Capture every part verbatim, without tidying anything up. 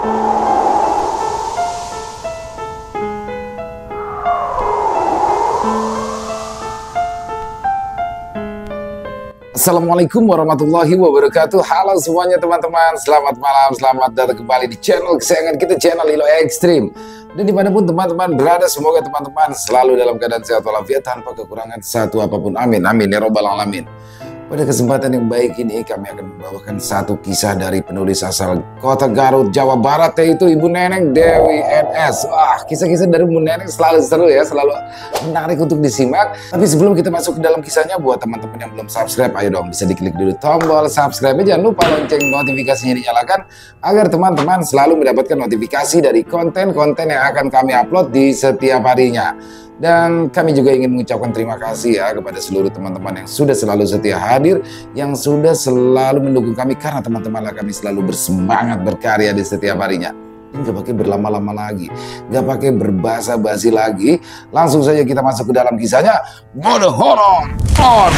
Assalamualaikum warahmatullahi wabarakatuh. Halo semuanya teman-teman, selamat malam, selamat datang kembali di channel kesayangan kita, channel Ilo Ekstrim. Dan dimanapun teman-teman berada, semoga teman-teman selalu dalam keadaan sehat walafiat tanpa kekurangan satu apapun. Amin, amin ya robbal alamin. Pada kesempatan yang baik ini kami akan membawakan satu kisah dari penulis asal kota Garut, Jawa Barat, yaitu Ibu Neneng Dewi N S. Wah, kisah-kisah dari Ibu Neneng selalu seru ya, selalu menarik untuk disimak. Tapi sebelum kita masuk ke dalam kisahnya, buat teman-teman yang belum subscribe, ayo dong bisa diklik dulu tombol subscribe. Jangan lupa lonceng notifikasinya dinyalakan agar teman-teman selalu mendapatkan notifikasi dari konten-konten yang akan kami upload di setiap harinya. Dan kami juga ingin mengucapkan terima kasih ya kepada seluruh teman-teman yang sudah selalu setia hadir, yang sudah selalu mendukung kami, karena teman-teman kami selalu bersemangat berkarya di setiap harinya. Ini gak pakai berlama-lama lagi, gak pakai berbahasa-basi lagi, langsung saja kita masuk ke dalam kisahnya. Mode horor on!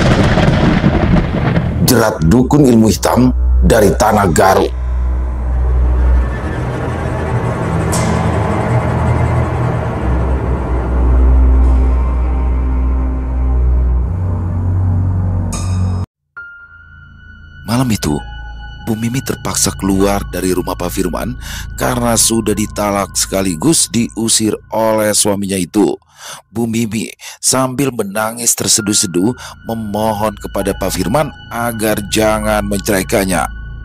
Jerat dukun ilmu hitam dari tanah Garut. Malam itu, Bu Mimi terpaksa keluar dari rumah Pak Firman karena sudah ditalak sekaligus diusir oleh suaminya itu. Bu Mimi sambil menangis terseduh-seduh memohon kepada Pak Firman agar jangan menceraikannya.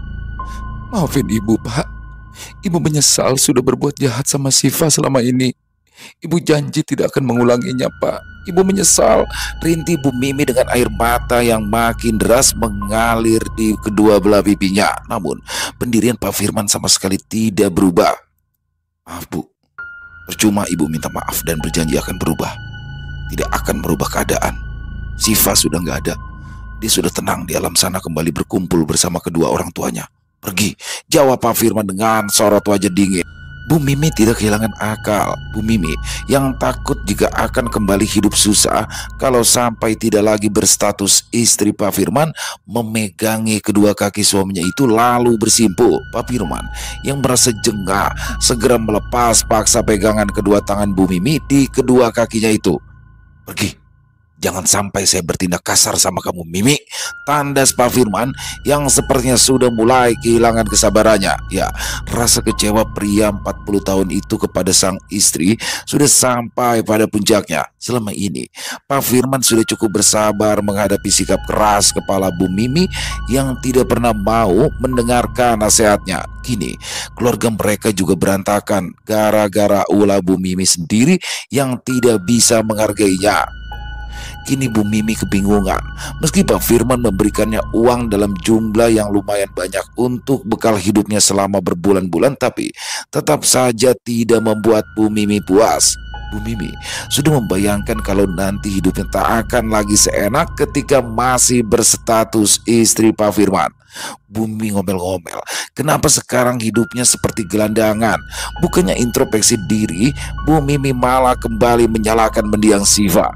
"Maafin Ibu, Pak. Ibu menyesal sudah berbuat jahat sama Siva selama ini. Ibu janji tidak akan mengulanginya, Pak. Ibu menyesal," rintih Bu Mimi dengan air mata yang makin deras mengalir di kedua belah pipinya. Namun pendirian Pak Firman sama sekali tidak berubah. "Maaf Bu, percuma Ibu minta maaf dan berjanji akan berubah. Tidak akan merubah keadaan. Siva sudah nggak ada. Dia sudah tenang di alam sana, kembali berkumpul bersama kedua orang tuanya. Pergi," jawab Pak Firman dengan sorot wajah dingin. Bu Mimi tidak kehilangan akal. Bu Mimi yang takut jika akan kembali hidup susah kalau sampai tidak lagi berstatus istri Pak Firman, memegangi kedua kaki suaminya itu lalu bersimpuh. Pak Firman yang merasa jengah segera melepas paksa pegangan kedua tangan Bu Mimi di kedua kakinya itu. "Pergi. Jangan sampai saya bertindak kasar sama kamu, Mimi," tandas Pak Firman yang sepertinya sudah mulai kehilangan kesabarannya. Ya, rasa kecewa pria empat puluh tahun itu kepada sang istri sudah sampai pada puncaknya. Selama ini Pak Firman sudah cukup bersabar menghadapi sikap keras kepala Bu Mimi yang tidak pernah mau mendengarkan nasihatnya. Kini keluarga mereka juga berantakan gara-gara ulah Bu Mimi sendiri yang tidak bisa menghargainya. Kini Bu Mimi kebingungan. Meski Pak Firman memberikannya uang dalam jumlah yang lumayan banyak untuk bekal hidupnya selama berbulan-bulan, tapi tetap saja tidak membuat Bu Mimi puas. Bu Mimi sudah membayangkan kalau nanti hidupnya tak akan lagi seenak ketika masih berstatus istri Pak Firman. Bu Mimi ngomel-ngomel, kenapa sekarang hidupnya seperti gelandangan? Bukannya introspeksi diri, Bu Mimi malah kembali menyalahkan mendiang Siva.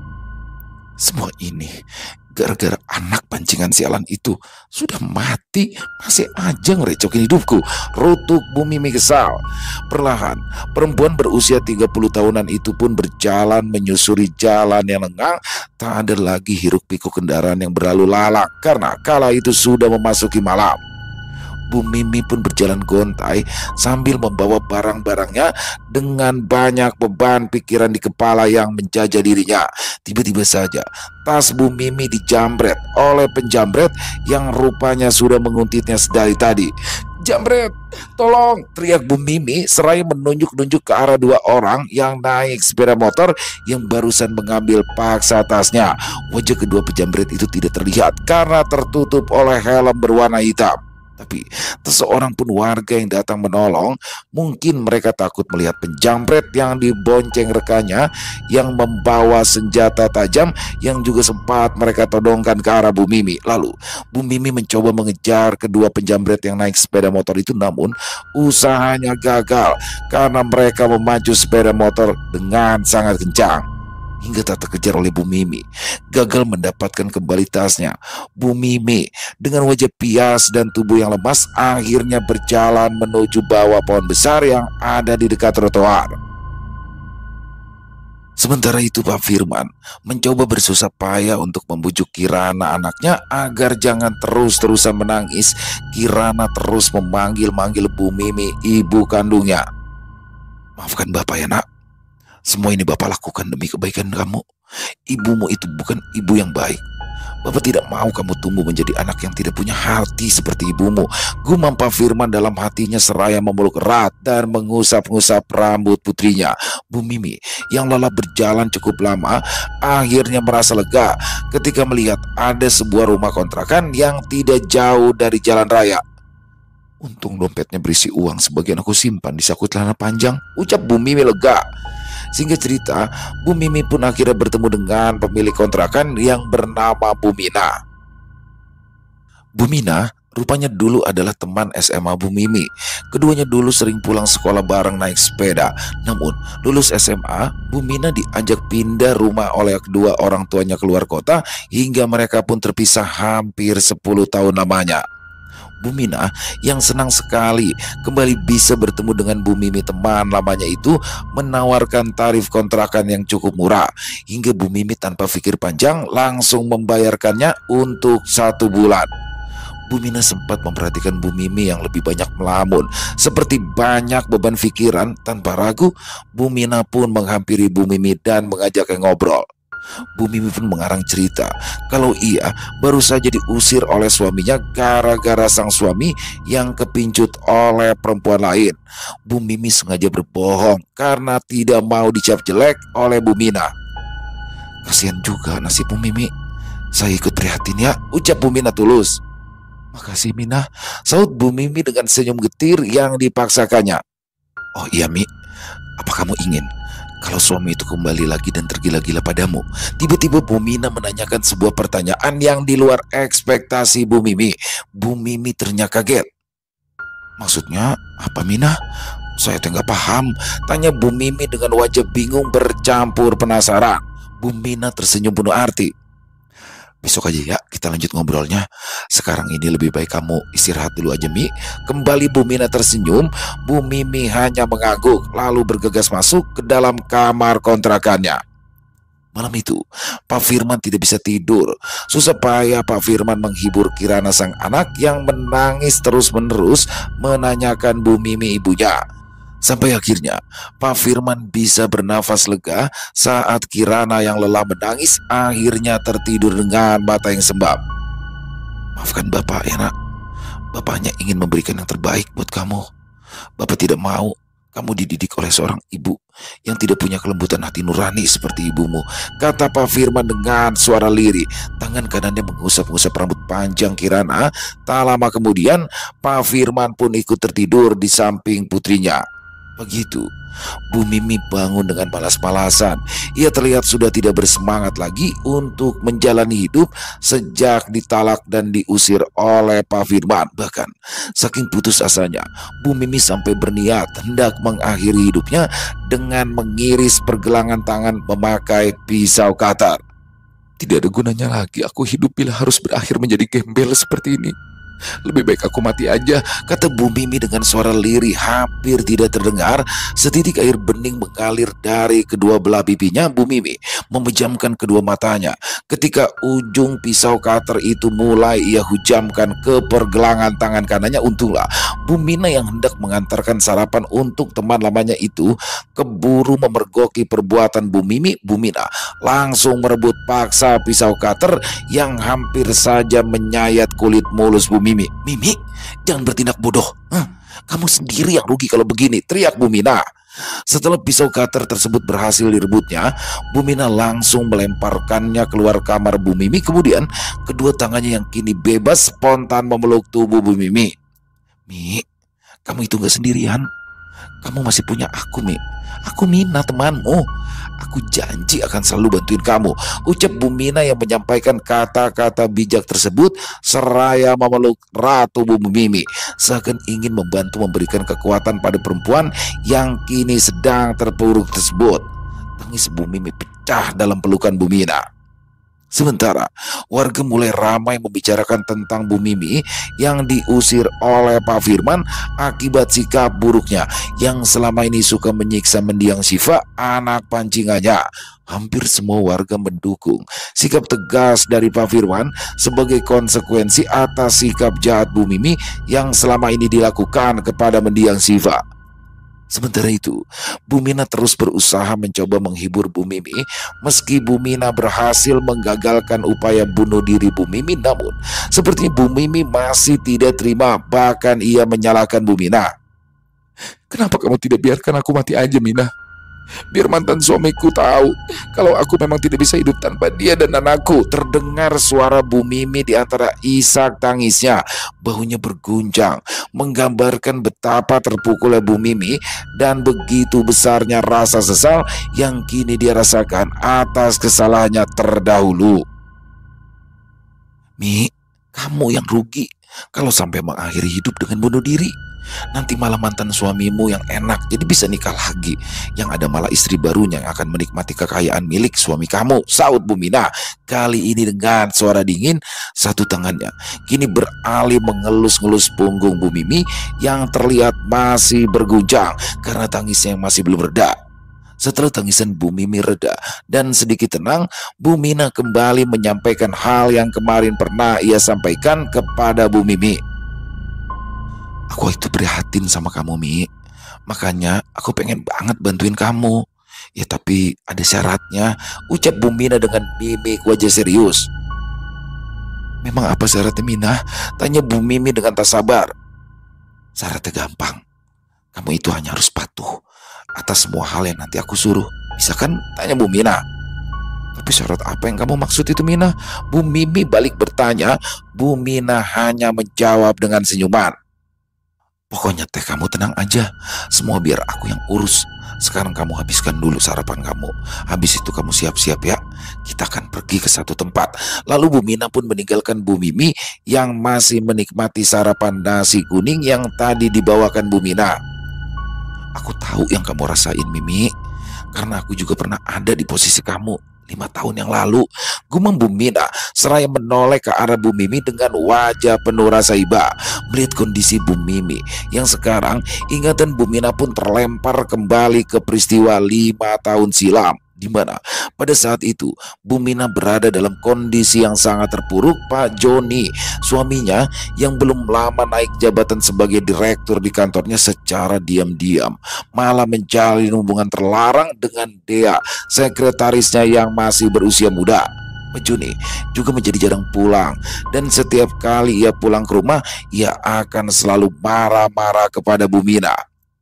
Semua ini gara-gara anak pancingan sialan itu. Sudah mati masih aja ngerecokin hidupku, rutuk Bu Mimi kesal. Perlahan perempuan berusia tiga puluh tahunan itu pun berjalan menyusuri jalan yang lengang. Tak ada lagi hiruk pikuk kendaraan yang berlalu lalang karena kala itu sudah memasuki malam. Bu Mimi pun berjalan gontai sambil membawa barang-barangnya dengan banyak beban pikiran di kepala yang menjajah dirinya. Tiba-tiba saja tas Bu Mimi dijambret oleh penjambret yang rupanya sudah menguntitnya sedari tadi. "Jambret, tolong!" teriak Bu Mimi seraya menunjuk-nunjuk ke arah dua orang yang naik sepeda motor yang barusan mengambil paksa tasnya. Wajah kedua penjambret itu tidak terlihat karena tertutup oleh helm berwarna hitam. Tapi tak seorang pun warga yang datang menolong. Mungkin mereka takut melihat penjambret yang dibonceng rekannya yang membawa senjata tajam yang juga sempat mereka todongkan ke arah Bu Mimi. Lalu Bu Mimi mencoba mengejar kedua penjambret yang naik sepeda motor itu, namun usahanya gagal karena mereka memacu sepeda motor dengan sangat kencang. hingga tak terkejar oleh Bu Mimi, gagal mendapatkan kembali tasnya. Bu Mimi dengan wajah pias dan tubuh yang lemas akhirnya berjalan menuju bawah pohon besar yang ada di dekat trotoar. Sementara itu Pak Firman mencoba bersusah payah untuk membujuk Kirana anaknya agar jangan terus-terusan menangis. Kirana terus memanggil-manggil Bu Mimi, ibu kandungnya. "Maafkan Bapak ya nak, semua ini Bapak lakukan demi kebaikan kamu. Ibumu itu bukan ibu yang baik. Bapak tidak mau kamu tumbuh menjadi anak yang tidak punya hati seperti ibumu," gumam Pak Firman dalam hatinya seraya memeluk erat dan mengusap-ngusap rambut putrinya. Bu Mimi yang lelah berjalan cukup lama akhirnya merasa lega ketika melihat ada sebuah rumah kontrakan yang tidak jauh dari jalan raya. "Untung dompetnya berisi uang, sebagian aku simpan di saku celana panjang," ucap Bu Mimi lega. Singkat cerita, Bu Mimi pun akhirnya bertemu dengan pemilik kontrakan yang bernama Bu Mina. Bu Mina rupanya dulu adalah teman S M A Bu Mimi. Keduanya dulu sering pulang sekolah bareng naik sepeda. Namun lulus S M A, Bu Mina diajak pindah rumah oleh kedua orang tuanya keluar kota hingga mereka pun terpisah hampir sepuluh tahun lamanya. Bu Mina yang senang sekali kembali bisa bertemu dengan Bu Mimi teman lamanya itu menawarkan tarif kontrakan yang cukup murah, hingga Bu Mimi tanpa pikir panjang langsung membayarkannya untuk satu bulan. Bu Mina sempat memperhatikan Bu Mimi yang lebih banyak melamun, seperti banyak beban pikiran. Tanpa ragu, Bu Mina pun menghampiri Bu Mimi dan mengajaknya ngobrol. Bu Mimi pun mengarang cerita kalau ia baru saja diusir oleh suaminya gara-gara sang suami yang kepincut oleh perempuan lain. Bu Mimi sengaja berbohong karena tidak mau dicap jelek oleh Bu Mina. "Kasihan juga nasib Bu Mimi, saya ikut prihatin ya," ucap Bu Mina tulus. "Makasih Mina," saut Bu Mimi dengan senyum getir yang dipaksakannya. "Oh iya Mi, apa kamu ingin kalau suami itu kembali lagi dan tergila-gila padamu?" Tiba-tiba Bu Mina menanyakan sebuah pertanyaan yang di luar ekspektasi Bu Mimi. Bu Mimi ternyata kaget. "Maksudnya apa Mina? Saya nggak paham," tanya Bu Mimi dengan wajah bingung bercampur penasaran. Bu Mina tersenyum penuh arti. "Besok aja ya kita lanjut ngobrolnya. Sekarang ini lebih baik kamu istirahat dulu aja Mi." Kembali Bu Mina tersenyum. Bu Mimi hanya mengangguk lalu bergegas masuk ke dalam kamar kontrakannya. Malam itu Pak Firman tidak bisa tidur. Susah payah Pak Firman menghibur Kirana sang anak yang menangis terus-menerus menanyakan Bu Mimi ibunya. Sampai akhirnya Pak Firman bisa bernafas lega saat Kirana yang lelah menangis akhirnya tertidur dengan mata yang sembab. "Maafkan Bapak ya nak, Bapak hanya ingin memberikan yang terbaik buat kamu. Bapak tidak mau kamu dididik oleh seorang ibu yang tidak punya kelembutan hati nurani seperti ibumu," kata Pak Firman dengan suara lirih. Tangan kanannya mengusap-ngusap rambut panjang Kirana. Tak lama kemudian Pak Firman pun ikut tertidur di samping putrinya. Begitu, Bu Mimi bangun dengan malas-malasan. Ia terlihat sudah tidak bersemangat lagi untuk menjalani hidup sejak ditalak dan diusir oleh Pak Firman. Bahkan, saking putus asanya, Bu Mimi sampai berniat hendak mengakhiri hidupnya dengan mengiris pergelangan tangan memakai pisau cutter. "Tidak ada gunanya lagi aku hidup bila harus berakhir menjadi gembel seperti ini. Lebih baik aku mati aja," kata Bu Mimi dengan suara lirih hampir tidak terdengar. Setitik air bening mengalir dari kedua belah pipinya. Bu Mimi memejamkan kedua matanya ketika ujung pisau cutter itu mulai ia hujamkan ke pergelangan tangan kanannya. Untunglah Bu Mina yang hendak mengantarkan sarapan untuk teman lamanya itu keburu memergoki perbuatan Bu Mimi. Bu Mina langsung merebut paksa pisau cutter yang hampir saja menyayat kulit mulus Bu Mimi. "Mimi, jangan bertindak bodoh. Hah, kamu sendiri yang rugi kalau begini," teriak Bu Mina. Setelah pisau cutter tersebut berhasil direbutnya, Bu Mina langsung melemparkannya keluar kamar Bu Mimi. Kemudian kedua tangannya yang kini bebas spontan memeluk tubuh Bu Mimi. "Mi, kamu itu gak sendirian. Kamu masih punya aku, Mi. Aku Mina, temanmu. Aku janji akan selalu bantuin kamu," ucap Bu Mina yang menyampaikan kata-kata bijak tersebut seraya memeluk ratu Bu Mimi, seakan ingin membantu memberikan kekuatan pada perempuan yang kini sedang terpuruk tersebut. Tangis Bu Mimi pecah dalam pelukan Bu Mina. Sementara warga mulai ramai membicarakan tentang Bu Mimi yang diusir oleh Pak Firman akibat sikap buruknya yang selama ini suka menyiksa mendiang Syifa, anak pancingannya. Hampir semua warga mendukung sikap tegas dari Pak Firman sebagai konsekuensi atas sikap jahat Bu Mimi yang selama ini dilakukan kepada mendiang Syifa. Sementara itu, Bu Mina terus berusaha mencoba menghibur Bu Mimi. Meski Bu Mina berhasil menggagalkan upaya bunuh diri Bu Mimi, namun sepertinya Bu Mimi masih tidak terima. Bahkan ia menyalahkan Bu Mina. "Kenapa kamu tidak biarkan aku mati aja, Mina? Biar mantan suamiku tahu kalau aku memang tidak bisa hidup tanpa dia dan anakku." Terdengar suara Bu Mimi di antara isak tangisnya. Bahunya berguncang, menggambarkan betapa terpukulnya Bu Mimi dan begitu besarnya rasa sesal yang kini dia rasakan atas kesalahannya terdahulu. "Mi, kamu yang rugi kalau sampai mengakhiri hidup dengan bunuh diri. Nanti malah mantan suamimu yang enak jadi bisa nikah lagi. Yang ada malah istri barunya yang akan menikmati kekayaan milik suami kamu," saut Bu Mina. Kali ini dengan suara dingin. Satu tangannya kini beralih mengelus-ngelus punggung Bu Mimi yang terlihat masih berguncang karena tangisnya yang masih belum reda. Setelah tangisan Bu Mimi reda dan sedikit tenang, Bu Mina kembali menyampaikan hal yang kemarin pernah ia sampaikan kepada Bu Mimi. "Aku itu prihatin sama kamu, Mi. Makanya aku pengen banget bantuin kamu. Ya tapi ada syaratnya," ucap Bu Mina dengan mimik wajah serius. "Memang apa syaratnya, Mina?" tanya Bu Mimi dengan tak sabar. "Syaratnya gampang. Kamu itu hanya harus patuh atas semua hal yang nanti aku suruh. Bisa kan?" tanya Bu Mina. "Tapi syarat apa yang kamu maksud itu, Mina?" Bu Mimi balik bertanya. Bu Mina hanya menjawab dengan senyuman. "Pokoknya teh kamu tenang aja, semua biar aku yang urus. Sekarang kamu habiskan dulu sarapan kamu. Habis itu kamu siap-siap ya. Kita akan pergi ke satu tempat." Lalu Bu Mina pun meninggalkan Bu Mimi yang masih menikmati sarapan nasi kuning yang tadi dibawakan Bu Mina. "Aku tahu yang kamu rasain, Mimi, karena aku juga pernah ada di posisi kamu lima tahun yang lalu," gumam Bu Mina seraya menoleh ke arah Bu Mimi dengan wajah penuh rasa iba. Melihat kondisi Bu Mimi yang sekarang, ingatan Bu Mina pun terlempar kembali ke peristiwa lima tahun silam, di mana pada saat itu Bu Mina berada dalam kondisi yang sangat terpuruk. Pak Joni, suaminya yang belum lama naik jabatan sebagai direktur di kantornya, secara diam-diam malah menjalin hubungan terlarang dengan Dea, sekretarisnya yang masih berusia muda. Pak Joni juga menjadi jarang pulang, dan setiap kali ia pulang ke rumah, ia akan selalu marah-marah kepada Bu Mina.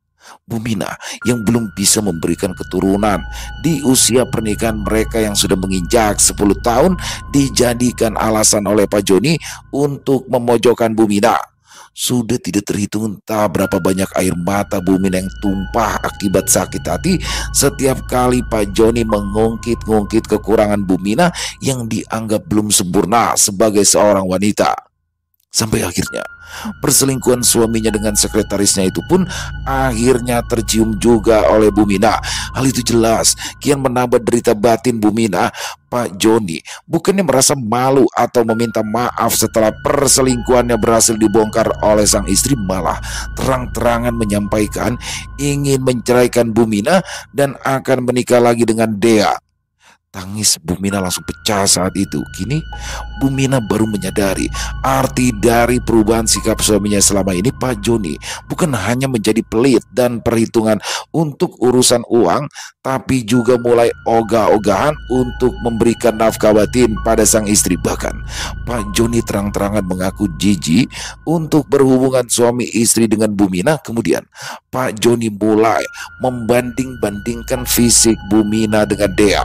Bu Mina yang belum bisa memberikan keturunan di usia pernikahan mereka yang sudah menginjak sepuluh tahun dijadikan alasan oleh Pak Joni untuk memojokkan Bu Mina. Sudah tidak terhitung entah berapa banyak air mata Bu Mina yang tumpah akibat sakit hati setiap kali Pak Joni mengungkit-ungkit kekurangan Bu Mina yang dianggap belum sempurna sebagai seorang wanita. Sampai akhirnya perselingkuhan suaminya dengan sekretarisnya itu pun akhirnya tercium juga oleh Bu Mina. Hal itu jelas kian menambah derita batin Bu Mina. Pak Joni bukannya merasa malu atau meminta maaf setelah perselingkuhannya berhasil dibongkar oleh sang istri, malah terang-terangan menyampaikan ingin menceraikan Bu Mina dan akan menikah lagi dengan Dea. Tangis Bu Mina langsung pecah saat itu. Kini Bu Mina baru menyadari arti dari perubahan sikap suaminya selama ini. Pak Joni bukan hanya menjadi pelit dan perhitungan untuk urusan uang, tapi juga mulai ogah-ogahan untuk memberikan nafkah batin pada sang istri. Bahkan Pak Joni terang-terangan mengaku jijik untuk berhubungan suami istri dengan Bu Mina. Kemudian Pak Joni mulai membanding-bandingkan fisik Bu Mina dengan Dea.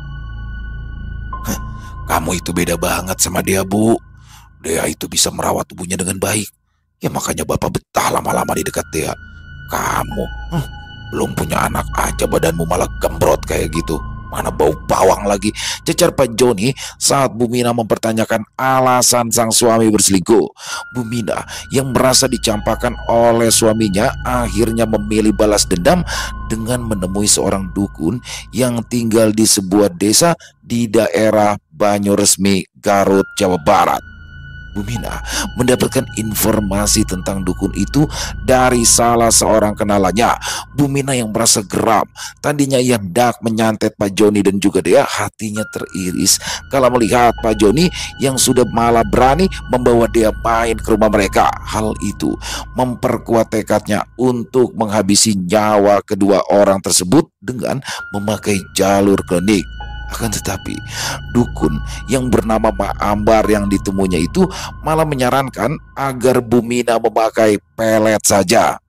"Kamu itu beda banget sama Dea, Bu. Dea itu bisa merawat tubuhnya dengan baik. Ya makanya Bapak betah lama-lama di dekat Dea. Kamu hmm, belum punya anak aja badanmu malah gembrot kayak gitu. Mana bau bawang lagi, cecar Pak Joni saat Bu Mina mempertanyakan alasan sang suami berselingkuh. Bu Mina yang merasa dicampakkan oleh suaminya akhirnya memilih balas dendam dengan menemui seorang dukun yang tinggal di sebuah desa di daerah Banyuresmi, Garut, Jawa Barat. Bu Mina mendapatkan informasi tentang dukun itu dari salah seorang kenalannya. Bu Mina yang merasa geram. Tadinya ia hendak menyantet Pak Joni dan juga dia, hatinya teriris kalau melihat Pak Joni yang sudah malah berani membawa dia main ke rumah mereka. Hal itu memperkuat tekadnya untuk menghabisi nyawa kedua orang tersebut dengan memakai jalur klinik. Akan tetapi, dukun yang bernama Mak Ambar yang ditemuinya itu malah menyarankan agar Bu Mina memakai pelet saja.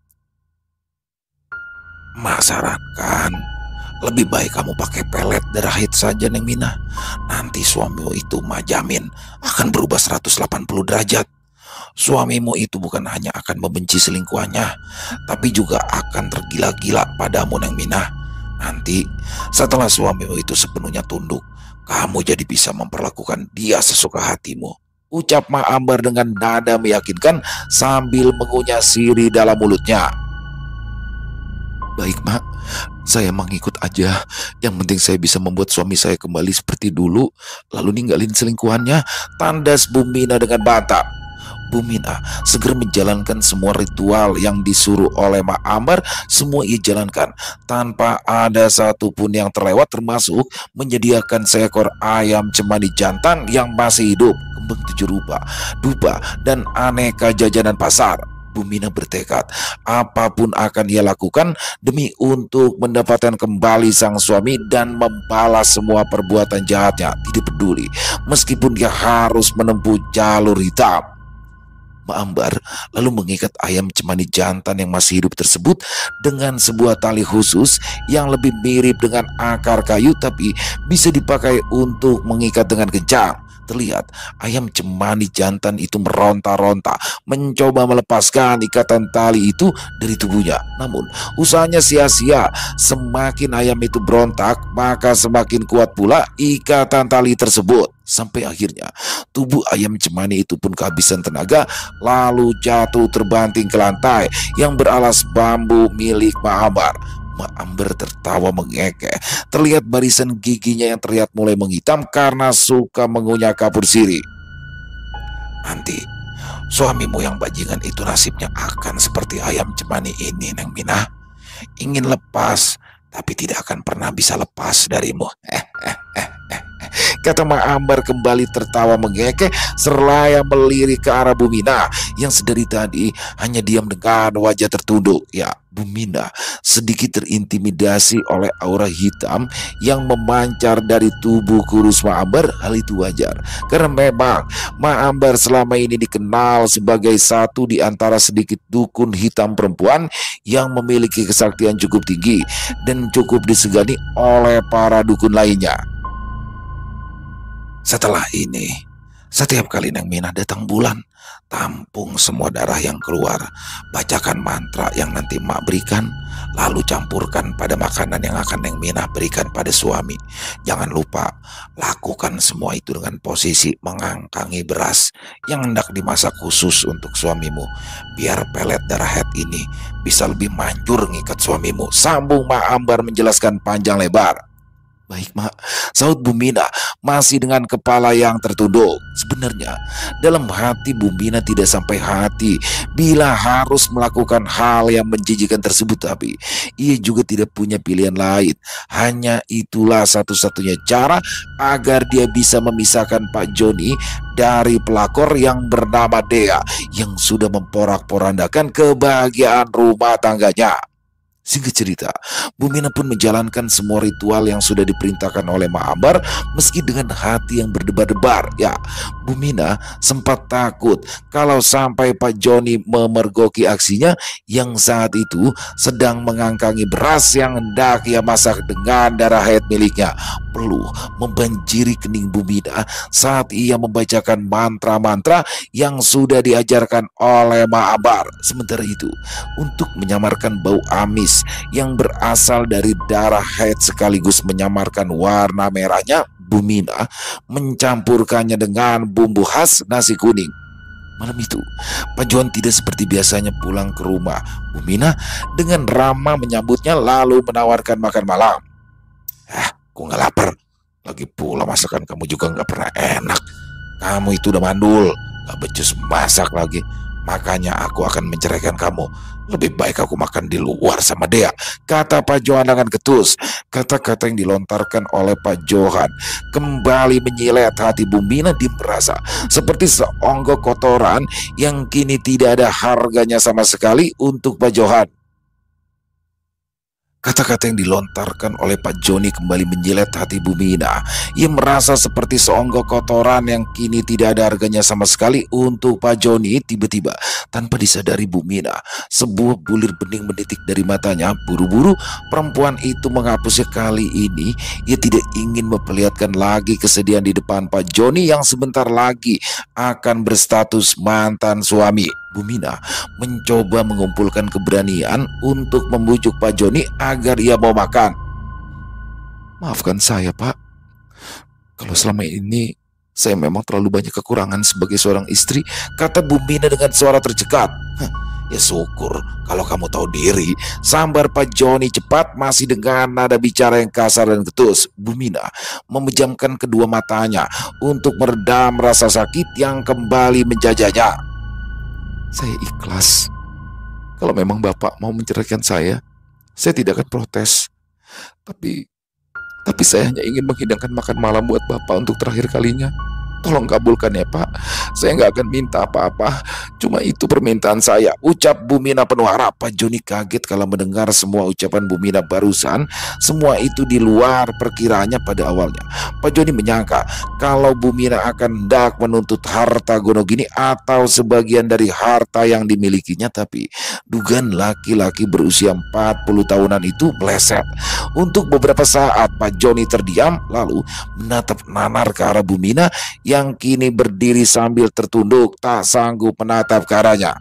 Mak sarankan, lebih baik kamu pakai pelet derahit saja, Neng Mina. Nanti suamimu itu Mak jamin akan berubah seratus delapan puluh derajat. Suamimu itu bukan hanya akan membenci selingkuhannya, tapi juga akan tergila-gila padamu, Neng Mina. Nanti setelah suamimu itu sepenuhnya tunduk, kamu jadi bisa memperlakukan dia sesuka hatimu, ucap Mak Ambar dengan nada meyakinkan sambil mengunyah sirih dalam mulutnya. Baik Mak, saya mengikut aja. Yang penting saya bisa membuat suami saya kembali seperti dulu, lalu ninggalin selingkuhannya, tandas Bu Mina dengan bantah. Bu Mina segera menjalankan semua ritual yang disuruh oleh Mak Ambar. Semua ia jalankan tanpa ada satupun yang terlewat, termasuk menyediakan seekor ayam cemani jantan yang masih hidup, kembang tujuh rupa, dupa, dan aneka jajanan pasar. Bu Mina bertekad apapun akan ia lakukan demi untuk mendapatkan kembali sang suami dan membalas semua perbuatan jahatnya, tidak peduli meskipun dia harus menempuh jalur hitam. Mak Ambar lalu mengikat ayam cemani jantan yang masih hidup tersebut dengan sebuah tali khusus yang lebih mirip dengan akar kayu tapi bisa dipakai untuk mengikat dengan kencang. Terlihat ayam cemani jantan itu meronta-ronta mencoba melepaskan ikatan tali itu dari tubuhnya. Namun usahanya sia-sia. Semakin ayam itu berontak, maka semakin kuat pula ikatan tali tersebut. Sampai akhirnya tubuh ayam cemani itu pun kehabisan tenaga, lalu jatuh terbanting ke lantai yang beralas bambu milik Mak Ambar. Mak Ambar tertawa mengekeh. Terlihat barisan giginya yang terlihat mulai menghitam karena suka mengunyah kapur sirih. Nanti suamimu yang bajingan itu nasibnya akan seperti ayam cemani ini, Neng Mina. Ingin lepas tapi tidak akan pernah bisa lepas darimu. Eh, eh, eh, eh. Kata Mak Ambar kembali tertawa mengekeh seraya melirik ke arah Bu Mina yang sedari tadi hanya diam dengan wajah tertunduk. Ya, Bu Mina sedikit terintimidasi oleh aura hitam yang memancar dari tubuh kurus Mak Ambar. Hal itu wajar karena memang Mak Ambar selama ini dikenal sebagai satu di antara sedikit dukun hitam perempuan yang memiliki kesaktian cukup tinggi dan cukup disegani oleh para dukun lainnya. Setelah ini, setiap kali Neng Mina datang bulan, tampung semua darah yang keluar, bacakan mantra yang nanti Mak berikan, lalu campurkan pada makanan yang akan Neng Mina berikan pada suami. Jangan lupa, lakukan semua itu dengan posisi mengangkangi beras yang hendak dimasak khusus untuk suamimu, biar pelet darah head ini bisa lebih manjur ngikat suamimu, sambung Mak Ambar menjelaskan panjang lebar. Baik Mak, saut Bu Mina masih dengan kepala yang tertunduk. Sebenarnya dalam hati Bu Mina tidak sampai hati bila harus melakukan hal yang menjijikan tersebut, tapi ia juga tidak punya pilihan lain. Hanya itulah satu-satunya cara agar dia bisa memisahkan Pak Joni dari pelakor yang bernama Dea yang sudah memporak-porandakan kebahagiaan rumah tangganya. Singkat cerita, Bu Mina pun menjalankan semua ritual yang sudah diperintahkan oleh Mak Ambar meski dengan hati yang berdebar-debar. Ya, Bu Mina sempat takut kalau sampai Pak Joni memergoki aksinya yang saat itu sedang mengangkangi beras yang hendak ia masak dengan darah haid miliknya. Peluh membanjiri kening Bu Mina saat ia membacakan mantra-mantra yang sudah diajarkan oleh Mak Ambar. Sementara itu, untuk menyamarkan bau amis manis yang berasal dari darah haid sekaligus menyamarkan warna merahnya, Bumina mencampurkannya dengan bumbu khas nasi kuning. Malam itu, Pak John tidak seperti biasanya pulang ke rumah. Bumina dengan ramah menyambutnya lalu menawarkan makan malam. Ah, aku nggak lapar. Lagi pula masakan kamu juga nggak pernah enak. Kamu itu udah mandul, nggak becus masak lagi. Makanya aku akan menceraikan kamu. Lebih baik aku makan di luar sama Dea, kata Pak Johan dengan ketus. Kata-kata yang dilontarkan oleh Pak Johan kembali menyilet hati Bumina. Dia merasa seperti seonggok kotoran yang kini tidak ada harganya sama sekali untuk Pak Johan. Kata-kata yang dilontarkan oleh Pak Joni kembali menjilat hati Bumina. Ia merasa seperti seonggok kotoran yang kini tidak ada harganya sama sekali untuk Pak Joni. Tiba-tiba, tanpa disadari Bumina, sebuah bulir bening menitik dari matanya. Buru-buru perempuan itu menghapusnya. Kali ini ia tidak ingin memperlihatkan lagi kesedihan di depan Pak Joni yang sebentar lagi akan berstatus mantan suami. Bumina mencoba mengumpulkan keberanian untuk membujuk Pak Joni agar ia mau makan. Maafkan saya, Pak. Kalau selama ini saya memang terlalu banyak kekurangan sebagai seorang istri, kata Bumina dengan suara tercekat. Ya syukur kalau kamu tahu diri, sambar Pak Joni cepat masih dengan nada bicara yang kasar dan ketus. Bumina memejamkan kedua matanya untuk meredam rasa sakit yang kembali menjajahnya. Saya ikhlas. Kalau memang Bapak mau menceraikan saya, saya tidak akan protes. Tapi, tapi saya hanya ingin menghidangkan makan malam buat Bapak untuk terakhir kalinya. Tolong kabulkan ya Pak. Saya nggak akan minta apa-apa. Cuma itu permintaan saya, ucap Bumina penuh harap. Pak Joni kaget kalau mendengar semua ucapan Bumina barusan. Semua itu di luar perkiraannya pada awalnya. Pak Joni menyangka kalau Bumina akan hendak menuntut harta Gonogini atau sebagian dari harta yang dimilikinya. Tapi dugaan laki-laki berusia empat puluh tahunan itu meleset. Untuk beberapa saat Pak Joni terdiam, lalu menatap nanar ke arah Bumina yang kini berdiri sambil tertunduk, tak sanggup menatap ke arahnya.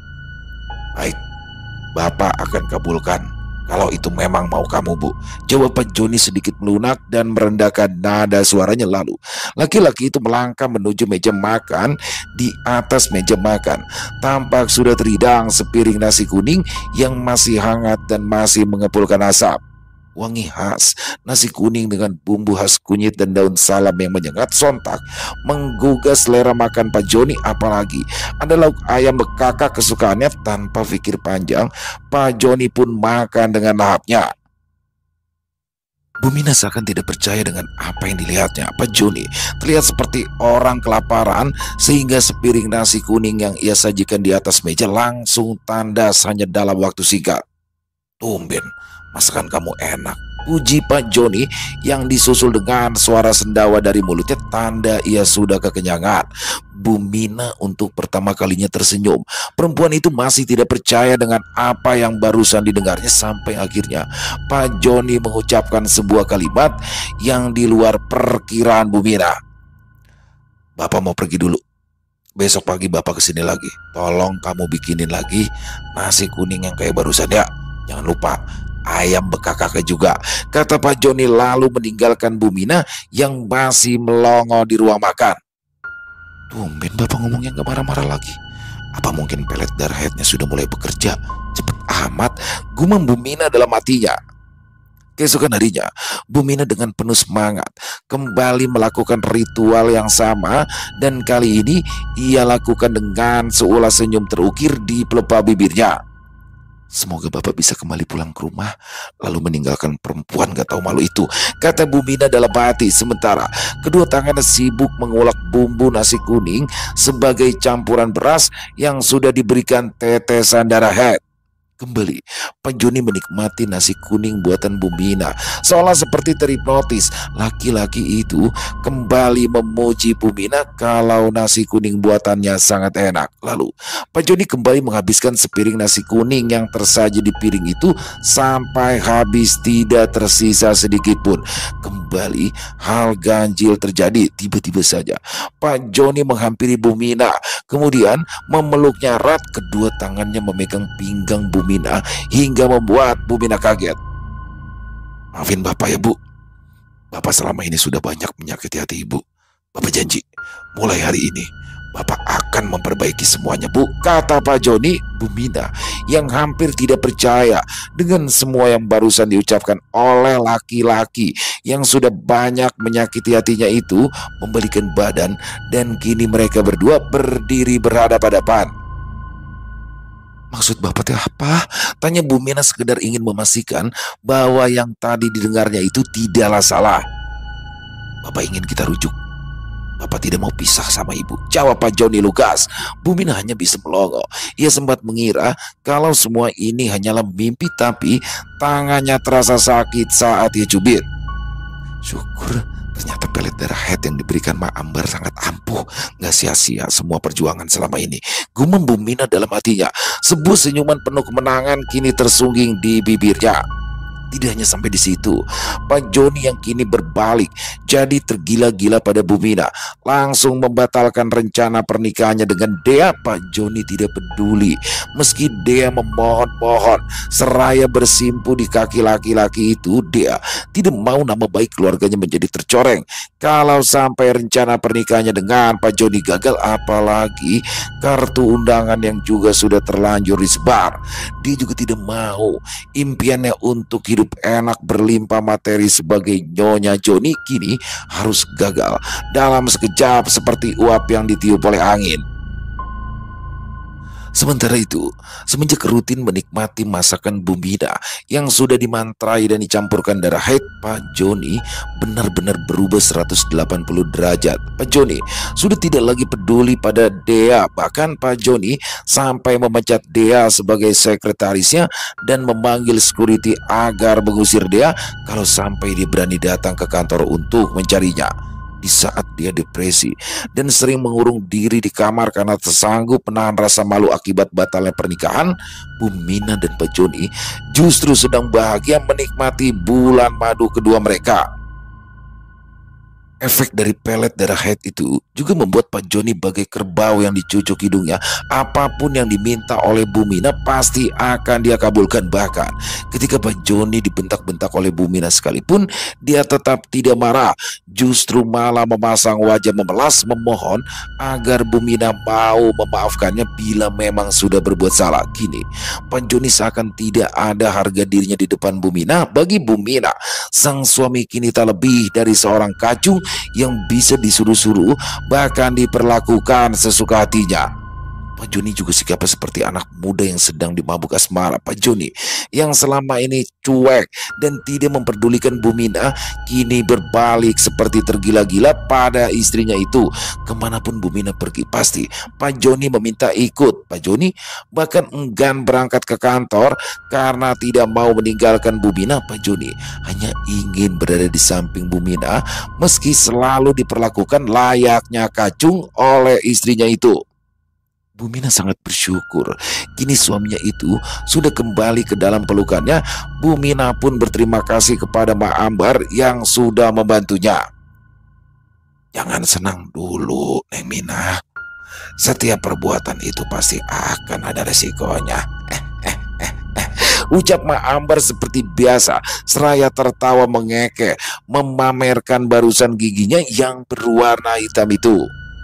Baik, Bapak akan kabulkan kalau itu memang mau kamu, Bu, jawab Pak Joni sedikit melunak dan merendahkan nada suaranya. Lalu laki-laki itu melangkah menuju meja makan. Di atas meja makan tampak sudah terhidang sepiring nasi kuning yang masih hangat dan masih mengepulkan asap. Wangi khas nasi kuning dengan bumbu khas kunyit dan daun salam yang menyengat sontak menggugah selera makan Pak Joni. Apalagi ada lauk ayam bekakak kesukaannya. Tanpa pikir panjang, Pak Joni pun makan dengan lahapnya. Bumina seakan tidak percaya dengan apa yang dilihatnya. Pak Joni terlihat seperti orang kelaparan sehingga sepiring nasi kuning yang ia sajikan di atas meja langsung tandas hanya dalam waktu singkat. Tumben, masakan kamu enak, puji Pak Joni yang disusul dengan suara sendawa dari mulutnya, tanda ia sudah kekenyangan. Bumina untuk pertama kalinya tersenyum. Perempuan itu masih tidak percaya dengan apa yang barusan didengarnya, sampai akhirnya Pak Joni mengucapkan sebuah kalimat yang di luar perkiraan Bumina. Bapak mau pergi dulu. Besok pagi Bapak kesini lagi. Tolong kamu bikinin lagi nasi kuning yang kayak barusan ya. Jangan lupa ayam bekakak juga, kata Pak Joni lalu meninggalkan Bumina yang masih melongo di ruang makan. Tumben Bapak ngomongnya gak marah-marah lagi. Apa mungkin pelet darah headnya sudah mulai bekerja? Cepet amat, gumam Bumina dalam hatinya. Keesokan harinya, Bumina dengan penuh semangat kembali melakukan ritual yang sama, dan kali ini ia lakukan dengan seulas senyum terukir di pelepah bibirnya. Semoga Bapak bisa kembali pulang ke rumah lalu meninggalkan perempuan gak tahu malu itu, kata Bumina dalam hati. Sementara kedua tangannya sibuk mengulek bumbu nasi kuning sebagai campuran beras yang sudah diberikan tetesan darah head. Kembali Pak Joni menikmati nasi kuning buatan Bumina. Seolah seperti terhipnotis, laki-laki itu kembali memuji Bumina kalau nasi kuning buatannya sangat enak. Lalu Pak Joni kembali menghabiskan sepiring nasi kuning yang tersaji di piring itu sampai habis, tidak tersisa sedikit pun. Kembali kembali hal ganjil terjadi. Tiba-tiba saja Pak Joni menghampiri Bu Mina, kemudian memeluknya erat. Kedua tangannya memegang pinggang Bu Mina hingga membuat Bu Mina kaget. "Maafin Bapak ya Bu, Bapak selama ini sudah banyak menyakiti hati Ibu. Bapak janji, mulai hari ini Bapak akan memperbaiki semuanya Bu," kata Pak Joni. Bu Mina yang hampir tidak percaya dengan semua yang barusan diucapkan oleh laki-laki yang sudah banyak menyakiti hatinya itu, membalikan badan dan kini mereka berdua berdiri berhadapan-hadapan. "Maksud Bapak teh apa?" tanya Bu Mina sekedar ingin memastikan bahwa yang tadi didengarnya itu tidaklah salah. "Bapak ingin kita rujuk. Bapak tidak mau pisah sama Ibu," jawab Pak Joni lugas. Bu Mina hanya bisa melongo. Ia sempat mengira kalau semua ini hanyalah mimpi, tapi tangannya terasa sakit saat ia cubit. Syukur ternyata pelet darah head yang diberikan Mak Ambar sangat ampuh. Gak sia-sia semua perjuangan selama ini, gumam Bu Mina dalam hatinya. Sebuah senyuman penuh kemenangan kini tersungging di bibirnya. Tidak hanya sampai di situ, Pak Joni yang kini berbalik jadi tergila-gila pada Bu Mina, langsung membatalkan rencana pernikahannya dengan Dea. Pak Joni tidak peduli meski Dea memohon-mohon seraya bersimpu di kaki laki-laki itu. Dea tidak mau nama baik keluarganya menjadi tercoreng. Kalau sampai rencana pernikahannya dengan Pak Joni gagal, apalagi kartu undangan yang juga sudah terlanjur disebar, dia juga tidak mau impiannya untuk hidup enak berlimpah materi sebagai Nyonya Joni kini harus gagal dalam sekejap seperti uap yang ditiup oleh angin. Sementara itu, semenjak rutin menikmati masakan Bu Mina yang sudah dimantrai dan dicampurkan darah haid, Pak Joni benar-benar berubah seratus delapan puluh derajat. Pak Joni sudah tidak lagi peduli pada Dea. Bahkan Pak Joni sampai memecat Dea sebagai sekretarisnya dan memanggil security agar mengusir Dea kalau sampai dia berani datang ke kantor untuk mencarinya. Di saat dia depresi dan sering mengurung diri di kamar karena tersanggup menahan rasa malu akibat batalnya pernikahan, Bu Mina dan Pak Joni justru sedang bahagia menikmati bulan madu kedua mereka. Efek dari pelet darah haid itu juga membuat Pak Joni bagai kerbau yang dicucuk hidungnya. Apapun yang diminta oleh Bu Mina pasti akan dia kabulkan. Bahkan ketika Pak Joni dibentak-bentak oleh Bu Mina sekalipun, dia tetap tidak marah. Justru malah memasang wajah memelas memohon agar Bu Mina mau memaafkannya bila memang sudah berbuat salah. Kini Pak Joni seakan tidak ada harga dirinya di depan Bu Mina. Bagi Bu Mina, sang suami kini tak lebih dari seorang kacung yang bisa disuruh-suruh, bahkan diperlakukan sesuka hatinya. Pak Joni juga sikapnya seperti anak muda yang sedang dimabuk asmara. Pak Joni yang selama ini cuek dan tidak memperdulikan Bu Mina kini berbalik seperti tergila-gila pada istrinya itu. Kemanapun Bu Mina pergi pasti Pak Joni meminta ikut. Pak Joni bahkan enggan berangkat ke kantor karena tidak mau meninggalkan Bu Mina. Pak Joni hanya ingin berada di samping Bu Mina meski selalu diperlakukan layaknya kacung oleh istrinya itu. Bu Mina sangat bersyukur kini suaminya itu sudah kembali ke dalam pelukannya. Bu Mina pun berterima kasih kepada Mak Ambar yang sudah membantunya. "Jangan senang dulu, Neng Mina. Setiap perbuatan itu pasti akan ada resikonya," eh, eh, eh, eh. ucap Mak Ambar seperti biasa, seraya tertawa mengekeh memamerkan barusan giginya yang berwarna hitam itu.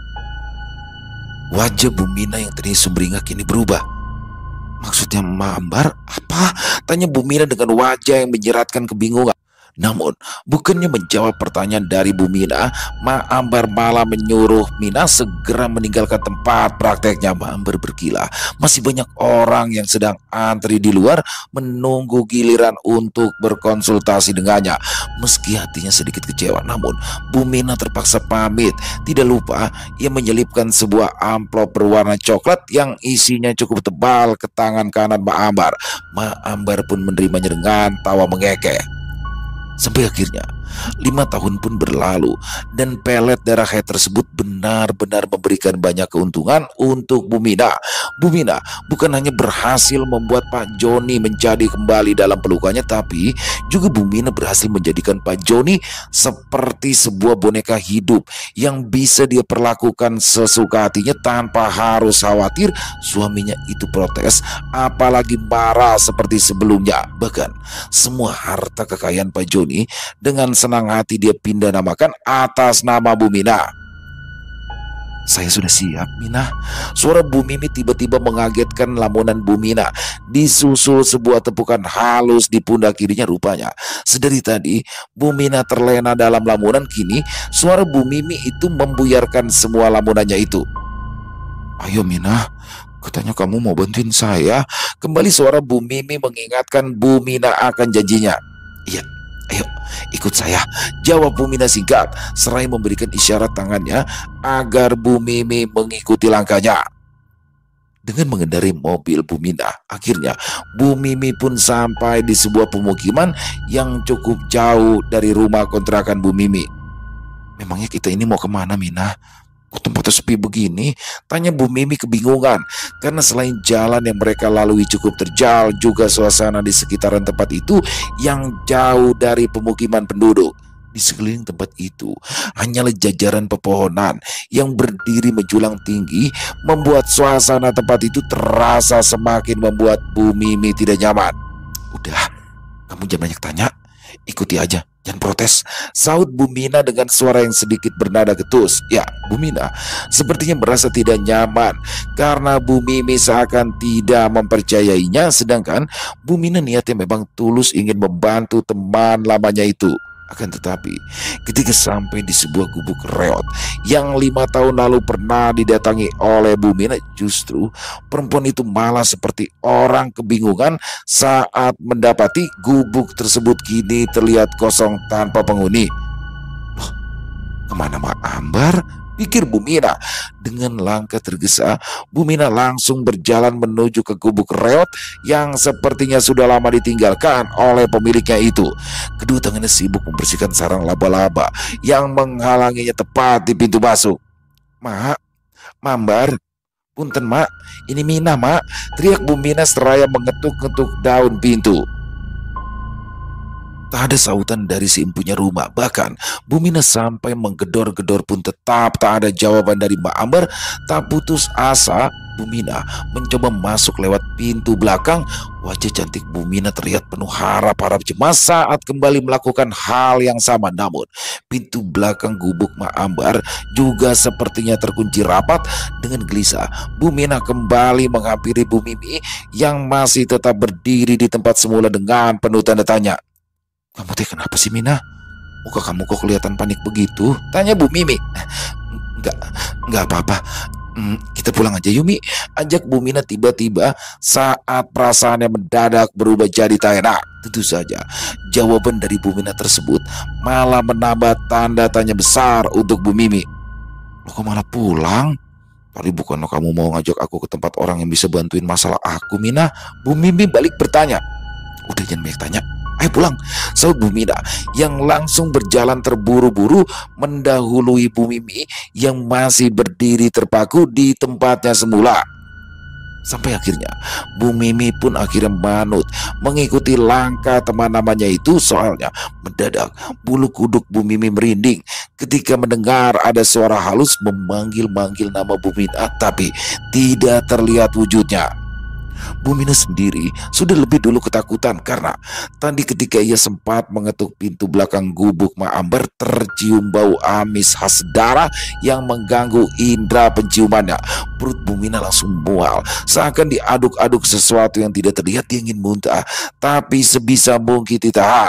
Wajah Bu Mina yang tadi sumringah kini berubah. "Maksudnya Mak Ambar apa?" tanya Bu Mina dengan wajah yang menyeratkan kebingungan. Namun bukannya menjawab pertanyaan dari Bu Mina, Mak Ambar malah menyuruh Mina segera meninggalkan tempat prakteknya. Mak Ambar berkilah, masih banyak orang yang sedang antri di luar menunggu giliran untuk berkonsultasi dengannya. Meski hatinya sedikit kecewa, namun Bu Mina terpaksa pamit. Tidak lupa ia menyelipkan sebuah amplop berwarna coklat yang isinya cukup tebal ke tangan kanan Mak Ambar. Mak Ambar pun menerimanya dengan tawa mengekeh. Sampai akhirnya Lima tahun pun berlalu dan pelet darah haid tersebut benar-benar memberikan banyak keuntungan untuk Bumina. Bumina bukan hanya berhasil membuat Pak Joni menjadi kembali dalam pelukannya, tapi juga Bumina berhasil menjadikan Pak Joni seperti sebuah boneka hidup yang bisa dia perlakukan sesuka hatinya tanpa harus khawatir suaminya itu protes, apalagi marah seperti sebelumnya. Bahkan semua harta kekayaan Pak Joni dengan senang hati dia pindah namakan atas nama Bumina. "Saya sudah siap, Mina." Suara Bu Mimi tiba-tiba mengagetkan lamunan Bumina, disusul sebuah tepukan halus di pundak kirinya. Rupanya sedari tadi Bumina terlena dalam lamunan, kini suara Bu Mimi itu membuyarkan semua lamunannya itu. "Ayo Mina, katanya kamu mau bantuin saya." Kembali suara Bu Mimi mengingatkan Bumina akan janjinya. "Iya, ayo ikut saya," jawab Bumina singkat, seraya memberikan isyarat tangannya agar Bu Mimi mengikuti langkahnya. Dengan mengendarai mobil Bumina, akhirnya Bu Mimi pun sampai di sebuah pemukiman yang cukup jauh dari rumah kontrakan Bu Mimi. "Memangnya kita ini mau kemana, Mina? Kok tempatnya sepi begini?" tanya Bu Mimi kebingungan, karena selain jalan yang mereka lalui cukup terjal, juga suasana di sekitaran tempat itu yang jauh dari pemukiman penduduk. Di sekeliling tempat itu hanyalah jajaran pepohonan yang berdiri menjulang tinggi, membuat suasana tempat itu terasa semakin membuat Bu Mimi tidak nyaman. "Udah, kamu jangan banyak tanya, ikuti aja, jangan protes," saut Bumina dengan suara yang sedikit bernada ketus. Ya, Bumina sepertinya merasa tidak nyaman karena Bu Mimi seakan tidak mempercayainya, sedangkan Bumina niatnya memang tulus ingin membantu teman lamanya itu. Akan tetapi ketika sampai di sebuah gubuk reot yang lima tahun lalu pernah didatangi oleh Bumina, justru perempuan itu malah seperti orang kebingungan saat mendapati gubuk tersebut kini terlihat kosong tanpa penghuni. "Loh, kemana Mak Ambar?" pikir Bumina. Dengan langkah tergesa, Bumina langsung berjalan menuju ke gubuk reot yang sepertinya sudah lama ditinggalkan oleh pemiliknya itu. Kedua tangannya sibuk membersihkan sarang laba-laba yang menghalanginya tepat di pintu masuk. "Mak, Mambar, punten Mak, ini Mina Mak," teriak Bumina seraya mengetuk-ngetuk daun pintu. Tak ada sautan dari si empunya rumah. Bahkan Bumina sampai menggedor-gedor pun tetap tak ada jawaban dari Mbak Ambar. Tak putus asa, Bumina mencoba masuk lewat pintu belakang. Wajah cantik Bumina terlihat penuh harap-harap cemas saat kembali melakukan hal yang sama. Namun pintu belakang gubuk Mbak Ambar juga sepertinya terkunci rapat. Dengan gelisah, Bumina kembali menghampiri Bu Mimi yang masih tetap berdiri di tempat semula dengan penuh tanda tanya. "Kamu teh kenapa sih, Mina? Muka kamu kok kelihatan panik begitu?" tanya Bu Mimi. Enggak, enggak apa-apa. Hmm, kita pulang aja yuk, Mi," ajak Bu Mina tiba-tiba saat perasaannya mendadak berubah jadi tak enak. Tentu saja jawaban dari Bu Mina tersebut malah menambah tanda tanya besar untuk Bu Mimi. "Lo kok malah pulang? Tadi bukannya kamu mau ngajak aku ke tempat orang yang bisa bantuin masalah aku, Mina?" Bu Mimi balik bertanya. "Udah jangan banyak tanya, ayo pulang," saut Bumina yang langsung berjalan terburu-buru mendahului Bu Mimi yang masih berdiri terpaku di tempatnya semula. Sampai akhirnya Bu Mimi pun akhirnya manut mengikuti langkah teman namanya itu. Soalnya mendadak bulu kuduk Bu Mimi merinding ketika mendengar ada suara halus memanggil-manggil nama Bumina, tapi tidak terlihat wujudnya. Bumina sendiri sudah lebih dulu ketakutan karena tadi ketika ia sempat mengetuk pintu belakang gubuk Mak Ambar, tercium bau amis khas darah yang mengganggu indera penciumannya. Perut Bumina langsung mual, seakan diaduk-aduk sesuatu yang tidak terlihat. Dia ingin muntah, tapi sebisa mungkin ditahan.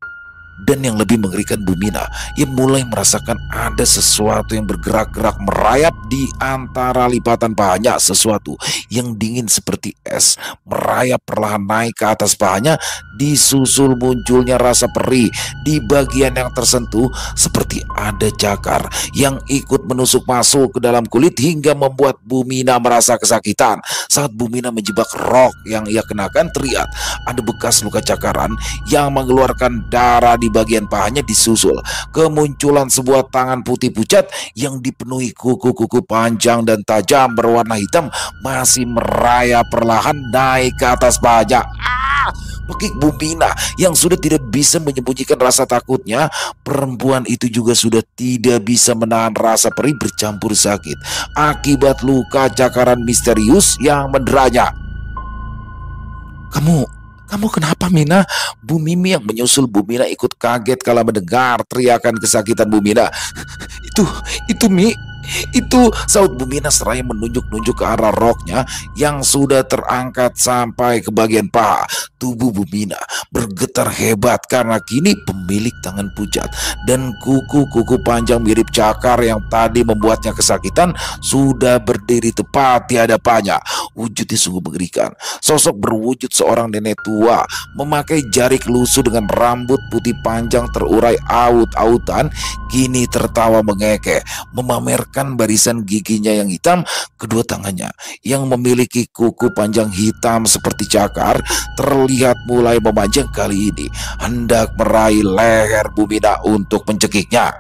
Dan yang lebih mengerikan, Bumina ia mulai merasakan ada sesuatu yang bergerak-gerak merayap di antara lipatan pahanya. Sesuatu yang dingin seperti es merayap perlahan naik ke atas pahanya, disusul munculnya rasa perih di bagian yang tersentuh, seperti ada cakar yang ikut menusuk masuk ke dalam kulit hingga membuat Bumina merasa kesakitan. Saat Bumina menjebak rok yang ia kenakan, terlihat ada bekas luka cakaran yang mengeluarkan darah di di bagian pahanya disusul kemunculan sebuah tangan putih pucat yang dipenuhi kuku-kuku panjang dan tajam berwarna hitam masih merayap perlahan naik ke atas pahanya. Ah! Pekik Bumina yang sudah tidak bisa menyembunyikan rasa takutnya, perempuan itu juga sudah tidak bisa menahan rasa perih bercampur sakit akibat luka cakaran misterius yang menderanya. Kamu, kamu kenapa, Mina? Bu Mimi yang menyusul Bumina ikut kaget kala mendengar teriakan kesakitan Bumina. Itu, itu Mi, itu, saut Bumina seraya menunjuk-nunjuk ke arah roknya yang sudah terangkat sampai ke bagian paha. Tubuh Bumina bergetar hebat karena kini pemilik tangan pucat dan kuku-kuku panjang mirip cakar yang tadi membuatnya kesakitan sudah berdiri tepat di hadapannya. Wujudnya sungguh mengerikan. Sosok berwujud seorang nenek tua memakai jari kelusu dengan rambut putih panjang terurai aut-autan kini tertawa mengekeh, memamerkan barisan giginya yang hitam. Kedua tangannya yang memiliki kuku panjang hitam seperti cakar terlihat mulai memanjang, kali ini hendak meraih leher Bumina untuk mencekiknya.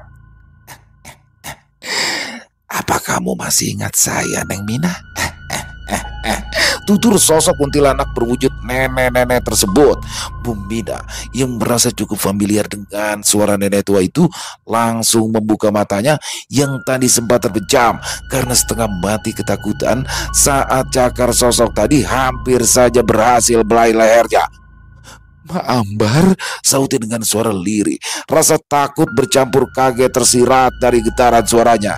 Apa kamu masih ingat saya, Neng Mina? Tutur sosok kuntilanak berwujud nenek-nenek tersebut. Bumina yang merasa cukup familiar dengan suara nenek tua itu langsung membuka matanya yang tadi sempat terpejam karena setengah mati ketakutan saat cakar sosok tadi hampir saja berhasil belai lehernya. "Ma Ambar," sautnya dengan suara lirih. Rasa takut bercampur kaget tersirat dari getaran suaranya.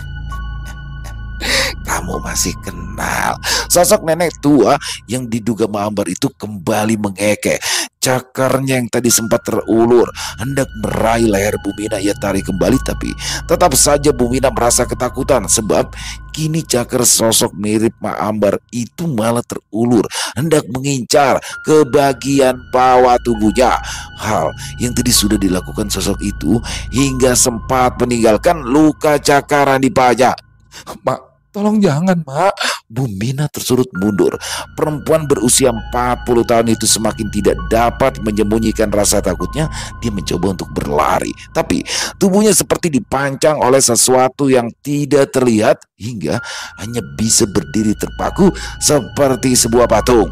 "Kamu masih kenal?" Sosok nenek tua yang diduga Ma Ambar itu kembali mengekeh. Cakarnya yang tadi sempat terulur hendak meraih leher Bumina ia tarik kembali, tapi tetap saja Bumina merasa ketakutan sebab kini cakar sosok mirip Ma Ambar itu malah terulur hendak mengincar ke bagian bawah tubuhnya. Hal yang tadi sudah dilakukan sosok itu hingga sempat meninggalkan luka cakaran di pahanya. "Mak, tolong jangan, Mak." Bumina tersurut mundur. Perempuan berusia empat puluh tahun itu semakin tidak dapat menyembunyikan rasa takutnya. Dia mencoba untuk berlari, tapi tubuhnya seperti dipancang oleh sesuatu yang tidak terlihat hingga hanya bisa berdiri terpaku seperti sebuah patung.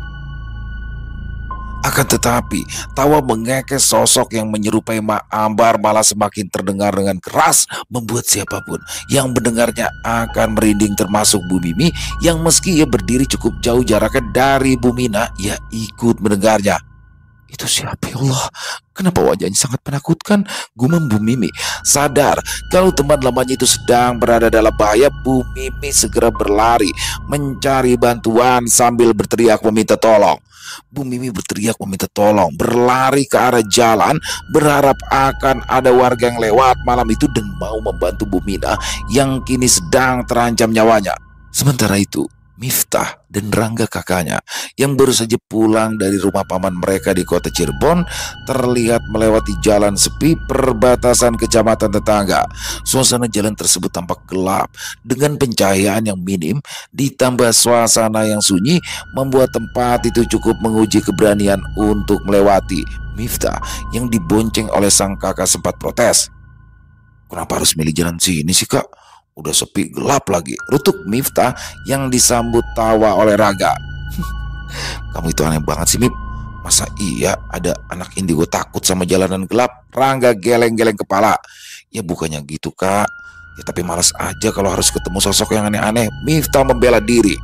Akan tetapi, tawa mengekeh sosok yang menyerupai Ma Ambar malah semakin terdengar dengan keras, membuat siapapun yang mendengarnya akan merinding, termasuk Bu Mimi yang meski ia berdiri cukup jauh jaraknya dari Bumina, ia ikut mendengarnya. "Itu siapa, ya Allah? Kenapa wajahnya sangat menakutkan?" gumam Bu Mimi. Sadar kalau teman lamanya itu sedang berada dalam bahaya, Bu Mimi segera berlari mencari bantuan sambil berteriak meminta tolong. Bu Mimi berteriak meminta tolong, berlari ke arah jalan, berharap akan ada warga yang lewat malam itu dan mau membantu Bumina yang kini sedang terancam nyawanya. Sementara itu, Miftah dan Rangga kakaknya yang baru saja pulang dari rumah paman mereka di kota Cirebon terlihat melewati jalan sepi perbatasan kecamatan tetangga. Suasana jalan tersebut tampak gelap dengan pencahayaan yang minim ditambah suasana yang sunyi membuat tempat itu cukup menguji keberanian untuk melewati. Miftah yang dibonceng oleh sang kakak sempat protes. "Kenapa harus milih jalan sini sih, Kak? Udah sepi, gelap lagi," rutuk Miftah yang disambut tawa oleh Rangga. "Kamu itu aneh banget sih, Mif. Masa iya ada anak indigo takut sama jalanan gelap?" Rangga geleng-geleng kepala. "Ya bukannya gitu, Kak. Ya tapi malas aja kalau harus ketemu sosok yang aneh-aneh." Miftah membela diri.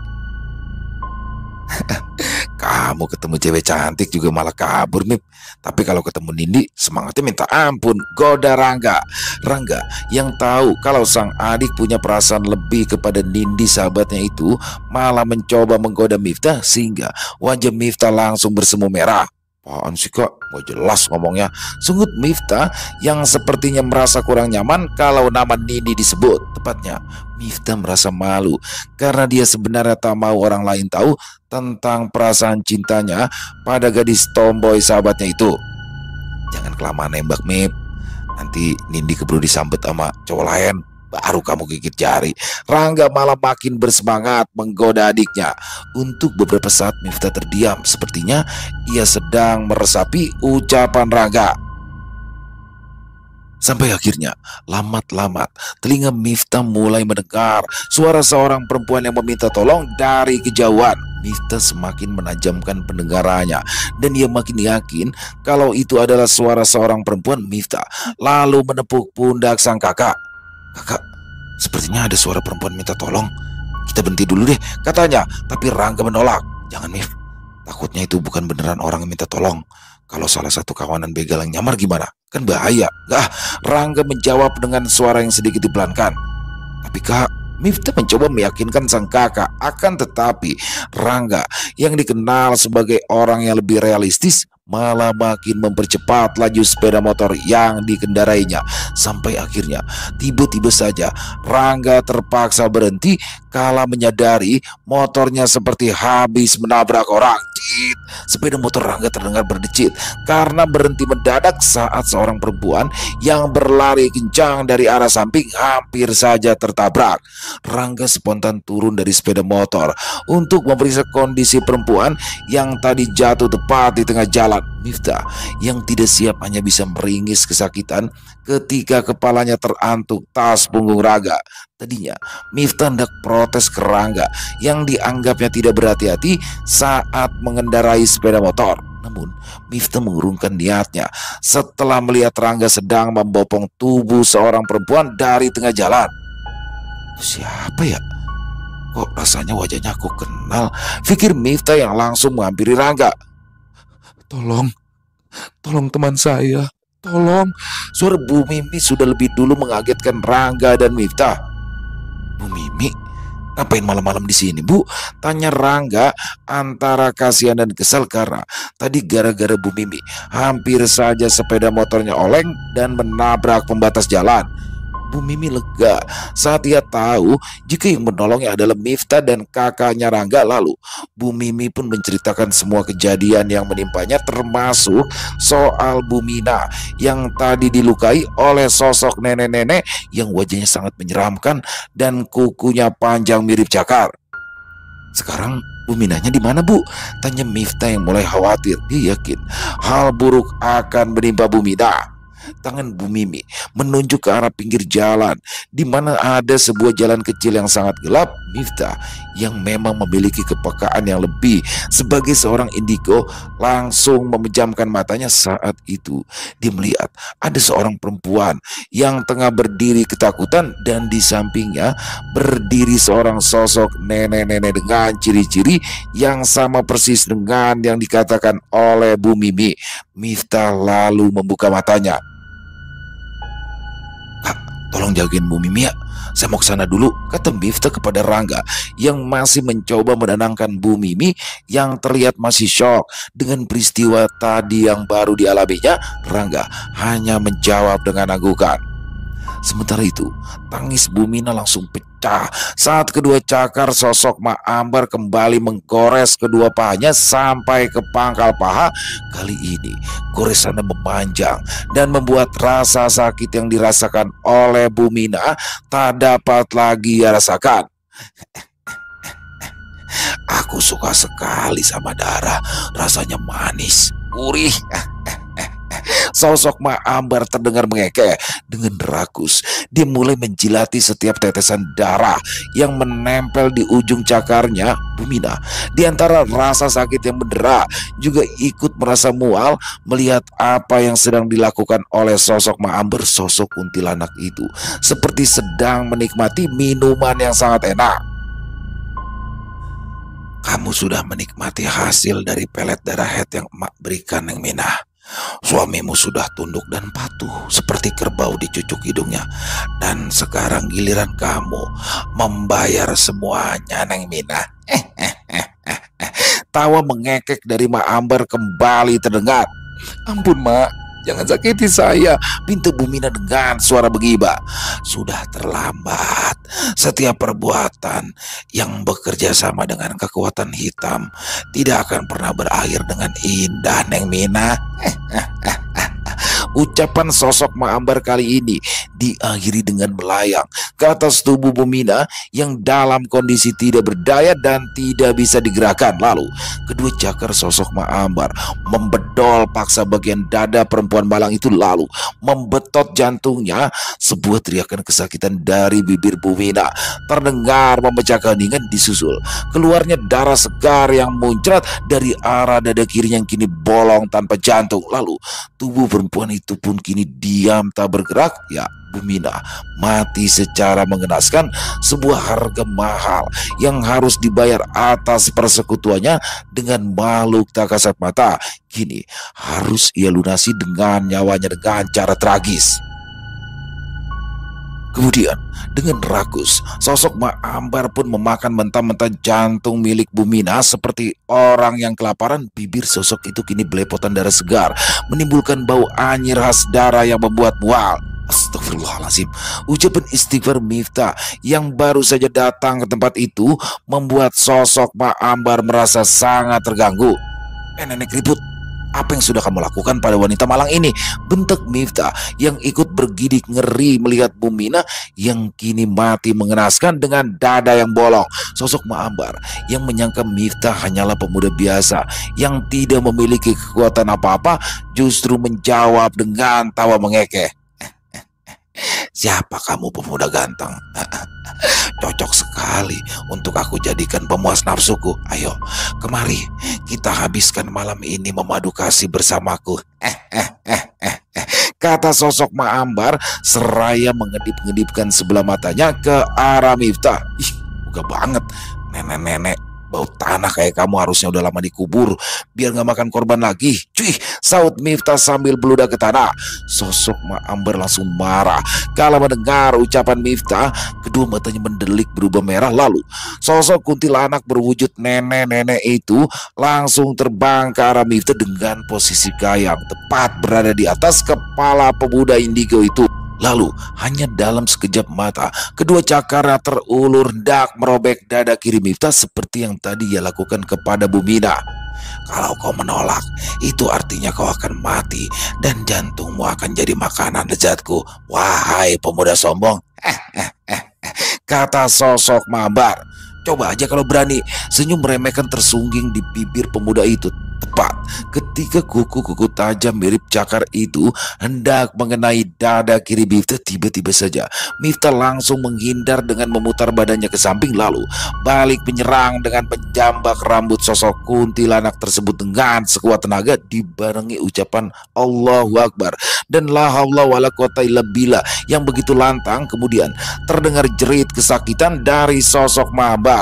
"Kamu ketemu cewek cantik juga malah kabur, Mip. Tapi kalau ketemu Nindi semangatnya minta ampun," goda Rangga. Rangga yang tahu kalau sang adik punya perasaan lebih kepada Nindi sahabatnya itu malah mencoba menggoda Miftah sehingga wajah Miftah langsung bersemu merah. "Apaan sih, Kak? Gak jelas ngomongnya," sungut Miftah yang sepertinya merasa kurang nyaman kalau nama Nindi disebut. Tepatnya, Miftah merasa malu karena dia sebenarnya tak mau orang lain tahu tentang perasaan cintanya pada gadis tomboy sahabatnya itu. "Jangan kelamaan nembak, Mip. Nanti Nindi keburu disambet sama cowok lain, baru kamu gigit jari." Rangga malah makin bersemangat menggoda adiknya. Untuk beberapa saat Miftah terdiam, sepertinya ia sedang meresapi ucapan Rangga. Sampai akhirnya, lamat-lamat, telinga Miftah mulai mendengar suara seorang perempuan yang meminta tolong dari kejauhan. Miftah semakin menajamkan pendengarannya dan ia makin yakin kalau itu adalah suara seorang perempuan. Miftah lalu menepuk pundak sang kakak. "Kakak, sepertinya ada suara perempuan minta tolong. Kita berhenti dulu deh," katanya. Tapi Rangga menolak. "Jangan, Mif. Takutnya itu bukan beneran orang yang minta tolong. Kalau salah satu kawanan begal yang nyamar gimana? Kan bahaya." "Gak," Rangga menjawab dengan suara yang sedikit dipelankan. "Tapi kak," Miftah mencoba meyakinkan sang kakak. Akan tetapi Rangga yang dikenal sebagai orang yang lebih realistis malah makin mempercepat laju sepeda motor yang dikendarainya. Sampai akhirnya tiba-tiba saja Rangga terpaksa berhenti kala menyadari motornya seperti habis menabrak orang. Cit, sepeda motor Rangga terdengar berdecit karena berhenti mendadak saat seorang perempuan yang berlari kencang dari arah samping hampir saja tertabrak. Rangga spontan turun dari sepeda motor untuk memeriksa kondisi perempuan yang tadi jatuh tepat di tengah jalan. Miftah yang tidak siap hanya bisa meringis kesakitan ketika kepalanya terantuk tas punggung Rangga. Tadinya Miftah hendak protes ke Rangga yang dianggapnya tidak berhati-hati saat mengendarai sepeda motor. Namun Miftah mengurungkan niatnya setelah melihat Rangga sedang membopong tubuh seorang perempuan dari tengah jalan. "Siapa ya? Kok rasanya wajahnya aku kenal?" pikir Miftah yang langsung menghampiri Rangga. "Tolong, tolong teman saya, tolong." Suara Bu Mimi sudah lebih dulu mengagetkan Rangga dan Miftah. "Bu Mimi, ngapain malam-malam di sini, Bu?" tanya Rangga antara kasihan dan kesal karena tadi gara-gara Bu Mimi hampir saja sepeda motornya oleng dan menabrak pembatas jalan. Bu Mimi lega saat ia tahu jika yang menolongnya adalah Miftah dan kakaknya Rangga. Lalu Bu Mimi pun menceritakan semua kejadian yang menimpanya, termasuk soal Bu Mina yang tadi dilukai oleh sosok nenek-nenek yang wajahnya sangat menyeramkan dan kukunya panjang mirip cakar. "Sekarang Bu Minanya di mana, Bu?" tanya Miftah yang mulai khawatir. Dia yakin hal buruk akan menimpa Bu Mina. Tangan Bu Mimi menunjuk ke arah pinggir jalan di mana ada sebuah jalan kecil yang sangat gelap. Miftah yang memang memiliki kepekaan yang lebih sebagai seorang indigo langsung memejamkan matanya. Saat itu dia melihat ada seorang perempuan yang tengah berdiri ketakutan dan di sampingnya berdiri seorang sosok nenek-nenek dengan ciri-ciri yang sama persis dengan yang dikatakan oleh Bu Mimi. Miftah lalu membuka matanya. "Kak, tolong jagain Bu Mimi ya. Saya mau ke sana dulu," kata Miftah kepada Rangga yang masih mencoba menenangkan Bu Mimi yang terlihat masih syok dengan peristiwa tadi yang baru dialaminya. Rangga hanya menjawab dengan anggukan. Sementara itu, tangis Bu Mina langsung pecah saat kedua cakar sosok Mak Ambar kembali menggores kedua pahanya sampai ke pangkal paha. Kali ini goresannya memanjang dan membuat rasa sakit yang dirasakan oleh Bu Mina tak dapat lagi ia rasakan. "Aku suka sekali sama darah, rasanya manis, gurih." Sosok Mak Ambar terdengar mengekeh. Dengan rakus dia mulai menjilati setiap tetesan darah yang menempel di ujung cakarnya. Bu Mina di antara rasa sakit yang mendera juga ikut merasa mual melihat apa yang sedang dilakukan oleh sosok Mak Ambar. Sosok kuntilanak itu seperti sedang menikmati minuman yang sangat enak. "Kamu sudah menikmati hasil dari pelet darah head yang emak berikan, Neng Mina. Suamimu sudah tunduk dan patuh seperti kerbau dicucuk hidungnya. Dan sekarang giliran kamu membayar semuanya, Neng Mina." Tawa mengekek dari Mak Ambar kembali terdengar. "Ampun, Mak, jangan sakiti saya," pinta Bu Mina dengan suara bergibah. "Sudah terlambat. Setiap perbuatan yang bekerja sama dengan kekuatan hitam tidak akan pernah berakhir dengan indah, Neng Mina." Ucapan sosok Mak Ambar kali ini diakhiri dengan melayang ke atas tubuh Bumina yang dalam kondisi tidak berdaya dan tidak bisa digerakkan. Lalu kedua cakar sosok Mak Ambar membedol paksa bagian dada perempuan malang itu, lalu membetot jantungnya. Sebuah teriakan kesakitan dari bibir Bumina terdengar memecahkan heningan, disusul keluarnya darah segar yang muncrat dari arah dada kirinya yang kini bolong tanpa jantung. Lalu tubuh perempuan itu pun kini diam tak bergerak. Ya, Bumina mati secara mengenaskan, sebuah harga mahal yang harus dibayar atas persekutuannya dengan makhluk tak kasat mata. Kini harus ia lunasi dengan nyawanya dengan cara tragis. Kemudian dengan rakus, sosok Mak Ambar pun memakan mentah-mentah jantung milik Bumina seperti orang yang kelaparan. Bibir sosok itu kini belepotan darah segar, menimbulkan bau anyir khas darah yang membuat mual. Astagfirullahaladzim. Ucapan istighfar Miftah yang baru saja datang ke tempat itu membuat sosok Mak Ambar merasa sangat terganggu. Eh nenek keriput, apa yang sudah kamu lakukan pada wanita malang ini? Bentak Miftah yang ikut bergidik ngeri melihat Bumina yang kini mati mengenaskan dengan dada yang bolong. Sosok Mak Ambar yang menyangka Miftah hanyalah pemuda biasa yang tidak memiliki kekuatan apa-apa justru menjawab dengan tawa mengekeh. Siapa kamu, pemuda ganteng? Cocok sekali untuk aku jadikan pemuas nafsuku. Ayo, kemari, kita habiskan malam ini memadu kasih bersamaku. Eh, eh, eh, eh, eh. Kata sosok Mak Ambar seraya mengedip-ngedipkan sebelah matanya ke arah Miftah. Ih, buka banget. Nenek-nenek bau tanah kayak kamu harusnya udah lama dikubur biar gak makan korban lagi. Cuy, saut Miftah sambil beludak ke tanah. Sosok Mak Ambar langsung marah kala mendengar ucapan Miftah. Kedua matanya mendelik berubah merah. Lalu sosok kuntilanak berwujud nenek-nenek itu langsung terbang ke arah Miftah dengan posisi kayang tepat berada di atas kepala pemuda indigo itu. Lalu hanya dalam sekejap mata kedua cakarnya terulur hendak merobek dada kiri Miftah seperti yang tadi ia lakukan kepada Bumina. Kalau kau menolak, itu artinya kau akan mati dan jantungmu akan jadi makanan lezatku. Wahai pemuda sombong, eh, eh, eh, eh. Kata sosok Mak Ambar. Coba aja kalau berani. Senyum meremehkan tersungging di bibir pemuda itu. Tepat ketika kuku-kuku tajam mirip cakar itu hendak mengenai dada kiri Miftah, tiba-tiba saja Miftah langsung menghindar dengan memutar badannya ke samping, lalu balik menyerang dengan menjambak rambut sosok kuntilanak tersebut dengan sekuat tenaga dibarengi ucapan Allahu Akbar dan la haula wala quwata illa billah yang begitu lantang. Kemudian terdengar jerit kesakitan dari sosok Mak Ambar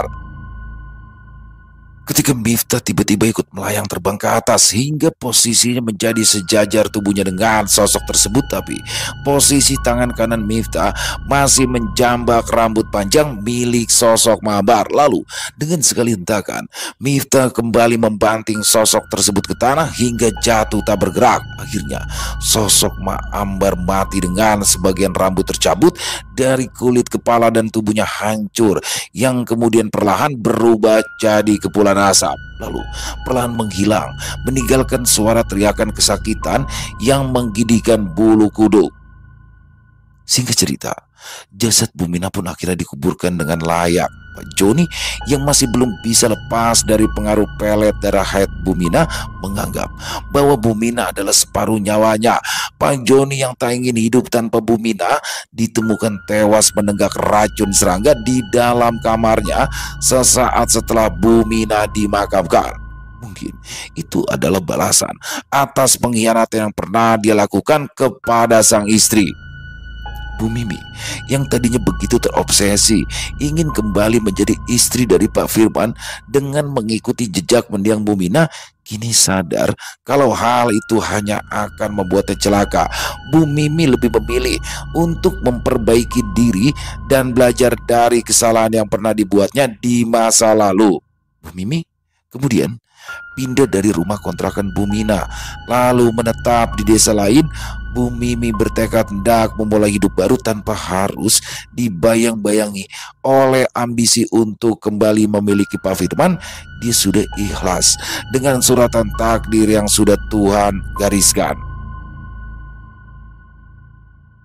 ketika Miftah tiba-tiba ikut melayang terbang ke atas hingga posisinya menjadi sejajar tubuhnya dengan sosok tersebut. Tapi posisi tangan kanan Miftah masih menjambak rambut panjang milik sosok Mak Ambar. Lalu dengan sekali hentakan Miftah kembali membanting sosok tersebut ke tanah hingga jatuh tak bergerak. Akhirnya sosok Mak Ambar mati dengan sebagian rambut tercabut dari kulit kepala dan tubuhnya hancur yang kemudian perlahan berubah jadi kepulan asap, lalu perlahan menghilang meninggalkan suara teriakan kesakitan yang menggigitkan bulu kuduk. Singkat cerita, jasad Bumina pun akhirnya dikuburkan dengan layak. Pak Joni yang masih belum bisa lepas dari pengaruh pelet darah haid Bumina menganggap bahwa Bumina adalah separuh nyawanya. Pak Joni yang tak ingin hidup tanpa Bumina ditemukan tewas menenggak racun serangga di dalam kamarnya sesaat setelah Bumina dimakamkan. Mungkin itu adalah balasan atas pengkhianatan yang pernah dia lakukan kepada sang istri. Bu Mimi yang tadinya begitu terobsesi ingin kembali menjadi istri dari Pak Firman dengan mengikuti jejak mendiang Bumina, kini sadar kalau hal itu hanya akan membuatnya celaka. Bu Mimi lebih memilih untuk memperbaiki diri dan belajar dari kesalahan yang pernah dibuatnya di masa lalu. Bu Mimi kemudian pindah dari rumah kontrakan Bumina lalu menetap di desa lain. Bu Mimi bertekad hendak memulai hidup baru tanpa harus dibayang-bayangi oleh ambisi untuk kembali memiliki Pak Firman. Dia sudah ikhlas dengan suratan takdir yang sudah Tuhan gariskan.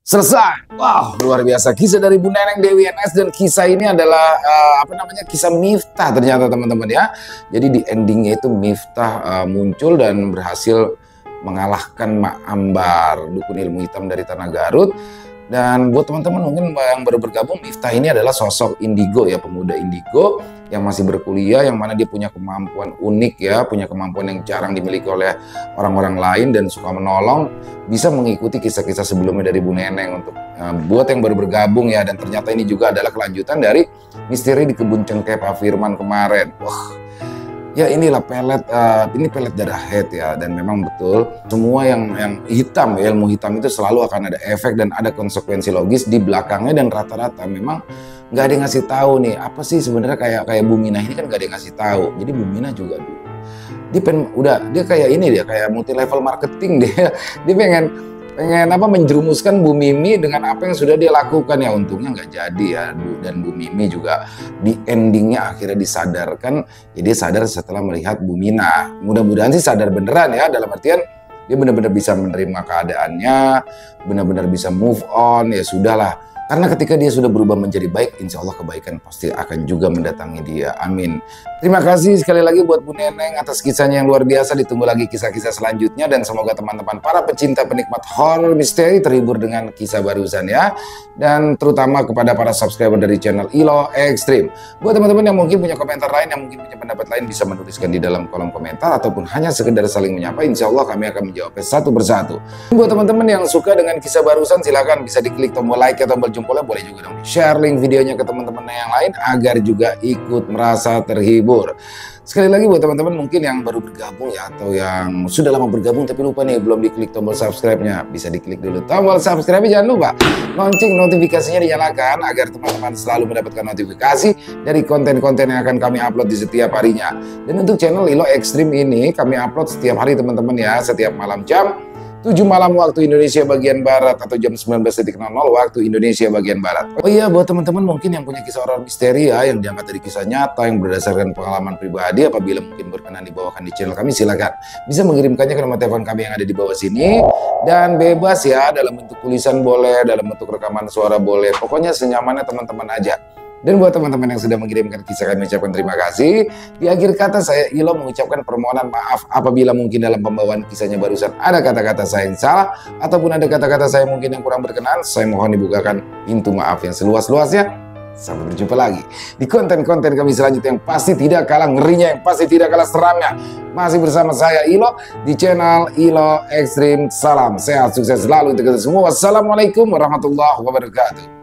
Selesai. Wow, luar biasa. Kisah dari Bu Neneng Dewi N S, dan kisah ini adalah uh, apa namanya kisah Miftah ternyata teman-teman ya. Jadi di endingnya itu Miftah uh, muncul dan berhasil mengalahkan Mak Ambar, dukun ilmu hitam dari Tanah Garut. Dan buat teman-teman mungkin yang baru bergabung, Miftah ini adalah sosok indigo ya, pemuda indigo yang masih berkuliah, yang mana dia punya kemampuan unik ya, punya kemampuan yang jarang dimiliki oleh orang-orang lain dan suka menolong, bisa mengikuti kisah-kisah sebelumnya dari Bu Neneng untuk uh, buat yang baru bergabung ya. Dan ternyata ini juga adalah kelanjutan dari misteri di kebun cengkeh Pak Firman kemarin. Wah, ya inilah pelet, uh, ini pelet darah head ya, dan memang betul semua yang yang hitam, ilmu hitam itu selalu akan ada efek dan ada konsekuensi logis di belakangnya, dan rata-rata memang nggak ada yang ngasih tahu nih apa sih sebenarnya. Kayak kayak Bu Minah ini kan nggak ada yang ngasih tahu. Jadi Bu Minah juga dia pengen, udah dia kayak ini dia kayak multi level marketing dia dia pengen pengen apa menjerumuskan Bu Mimi dengan apa yang sudah dia lakukan ya. Untungnya nggak jadi ya, dan Bu Mimi juga di endingnya akhirnya disadarkan ya. Dia sadar setelah melihat Bu Minah. Mudah-mudahan sih sadar beneran ya, dalam artian dia benar-benar bisa menerima keadaannya, benar-benar bisa move on. Ya sudahlah, karena ketika dia sudah berubah menjadi baik, insya Allah kebaikan pasti akan juga mendatangi dia. Amin. Terima kasih sekali lagi buat Bu Neneng atas kisahnya yang luar biasa. Ditunggu lagi kisah-kisah selanjutnya, dan semoga teman-teman para pecinta penikmat horror misteri terhibur dengan kisah barusan ya. Dan terutama kepada para subscriber dari channel Ilo Extreme. Buat teman-teman yang mungkin punya komentar lain, yang mungkin punya pendapat lain, bisa menuliskan di dalam kolom komentar ataupun hanya sekedar saling menyapa. Insya Allah kami akan menjawabnya satu persatu. Buat teman-teman yang suka dengan kisah barusan, silahkan bisa diklik tombol like atau tombol jempolnya, boleh juga dong share link videonya ke teman-teman yang lain agar juga ikut merasa terhibur. Sekali lagi buat teman-teman mungkin yang baru bergabung ya, atau yang sudah lama bergabung tapi lupa nih belum diklik tombol subscribe-nya, bisa diklik dulu tombol subscribe. Jangan lupa lonceng notifikasinya dinyalakan agar teman-teman selalu mendapatkan notifikasi dari konten-konten yang akan kami upload di setiap harinya. Dan untuk channel Ilo Extreme ini kami upload setiap hari teman-teman ya, setiap malam jam tujuh malam waktu Indonesia bagian Barat atau jam sembilan belas nol nol waktu Indonesia bagian Barat. Oh iya, buat teman-teman mungkin yang punya kisah horor misteri ya, yang diangkat dari kisah nyata yang berdasarkan pengalaman pribadi, apabila mungkin berkenan dibawakan di channel kami, silakan bisa mengirimkannya ke nomor telepon kami yang ada di bawah sini, dan bebas ya, dalam bentuk tulisan boleh, dalam bentuk rekaman suara boleh, pokoknya senyamannya teman-teman aja. Dan buat teman-teman yang sudah mengirimkan kisah, kami ucapkan terima kasih. Di akhir kata saya Ilo mengucapkan permohonan maaf apabila mungkin dalam pembawaan kisahnya barusan ada kata-kata saya yang salah, ataupun ada kata-kata saya mungkin yang kurang berkenan. Saya mohon dibukakan pintu maaf yang seluas-luasnya. Sampai berjumpa lagi di konten-konten kami selanjutnya yang pasti tidak kalah ngerinya, yang pasti tidak kalah seramnya. Masih bersama saya Ilo di channel Ilo Extreme. Salam sehat, sukses selalu untuk kita semua. Wassalamualaikum warahmatullahi wabarakatuh.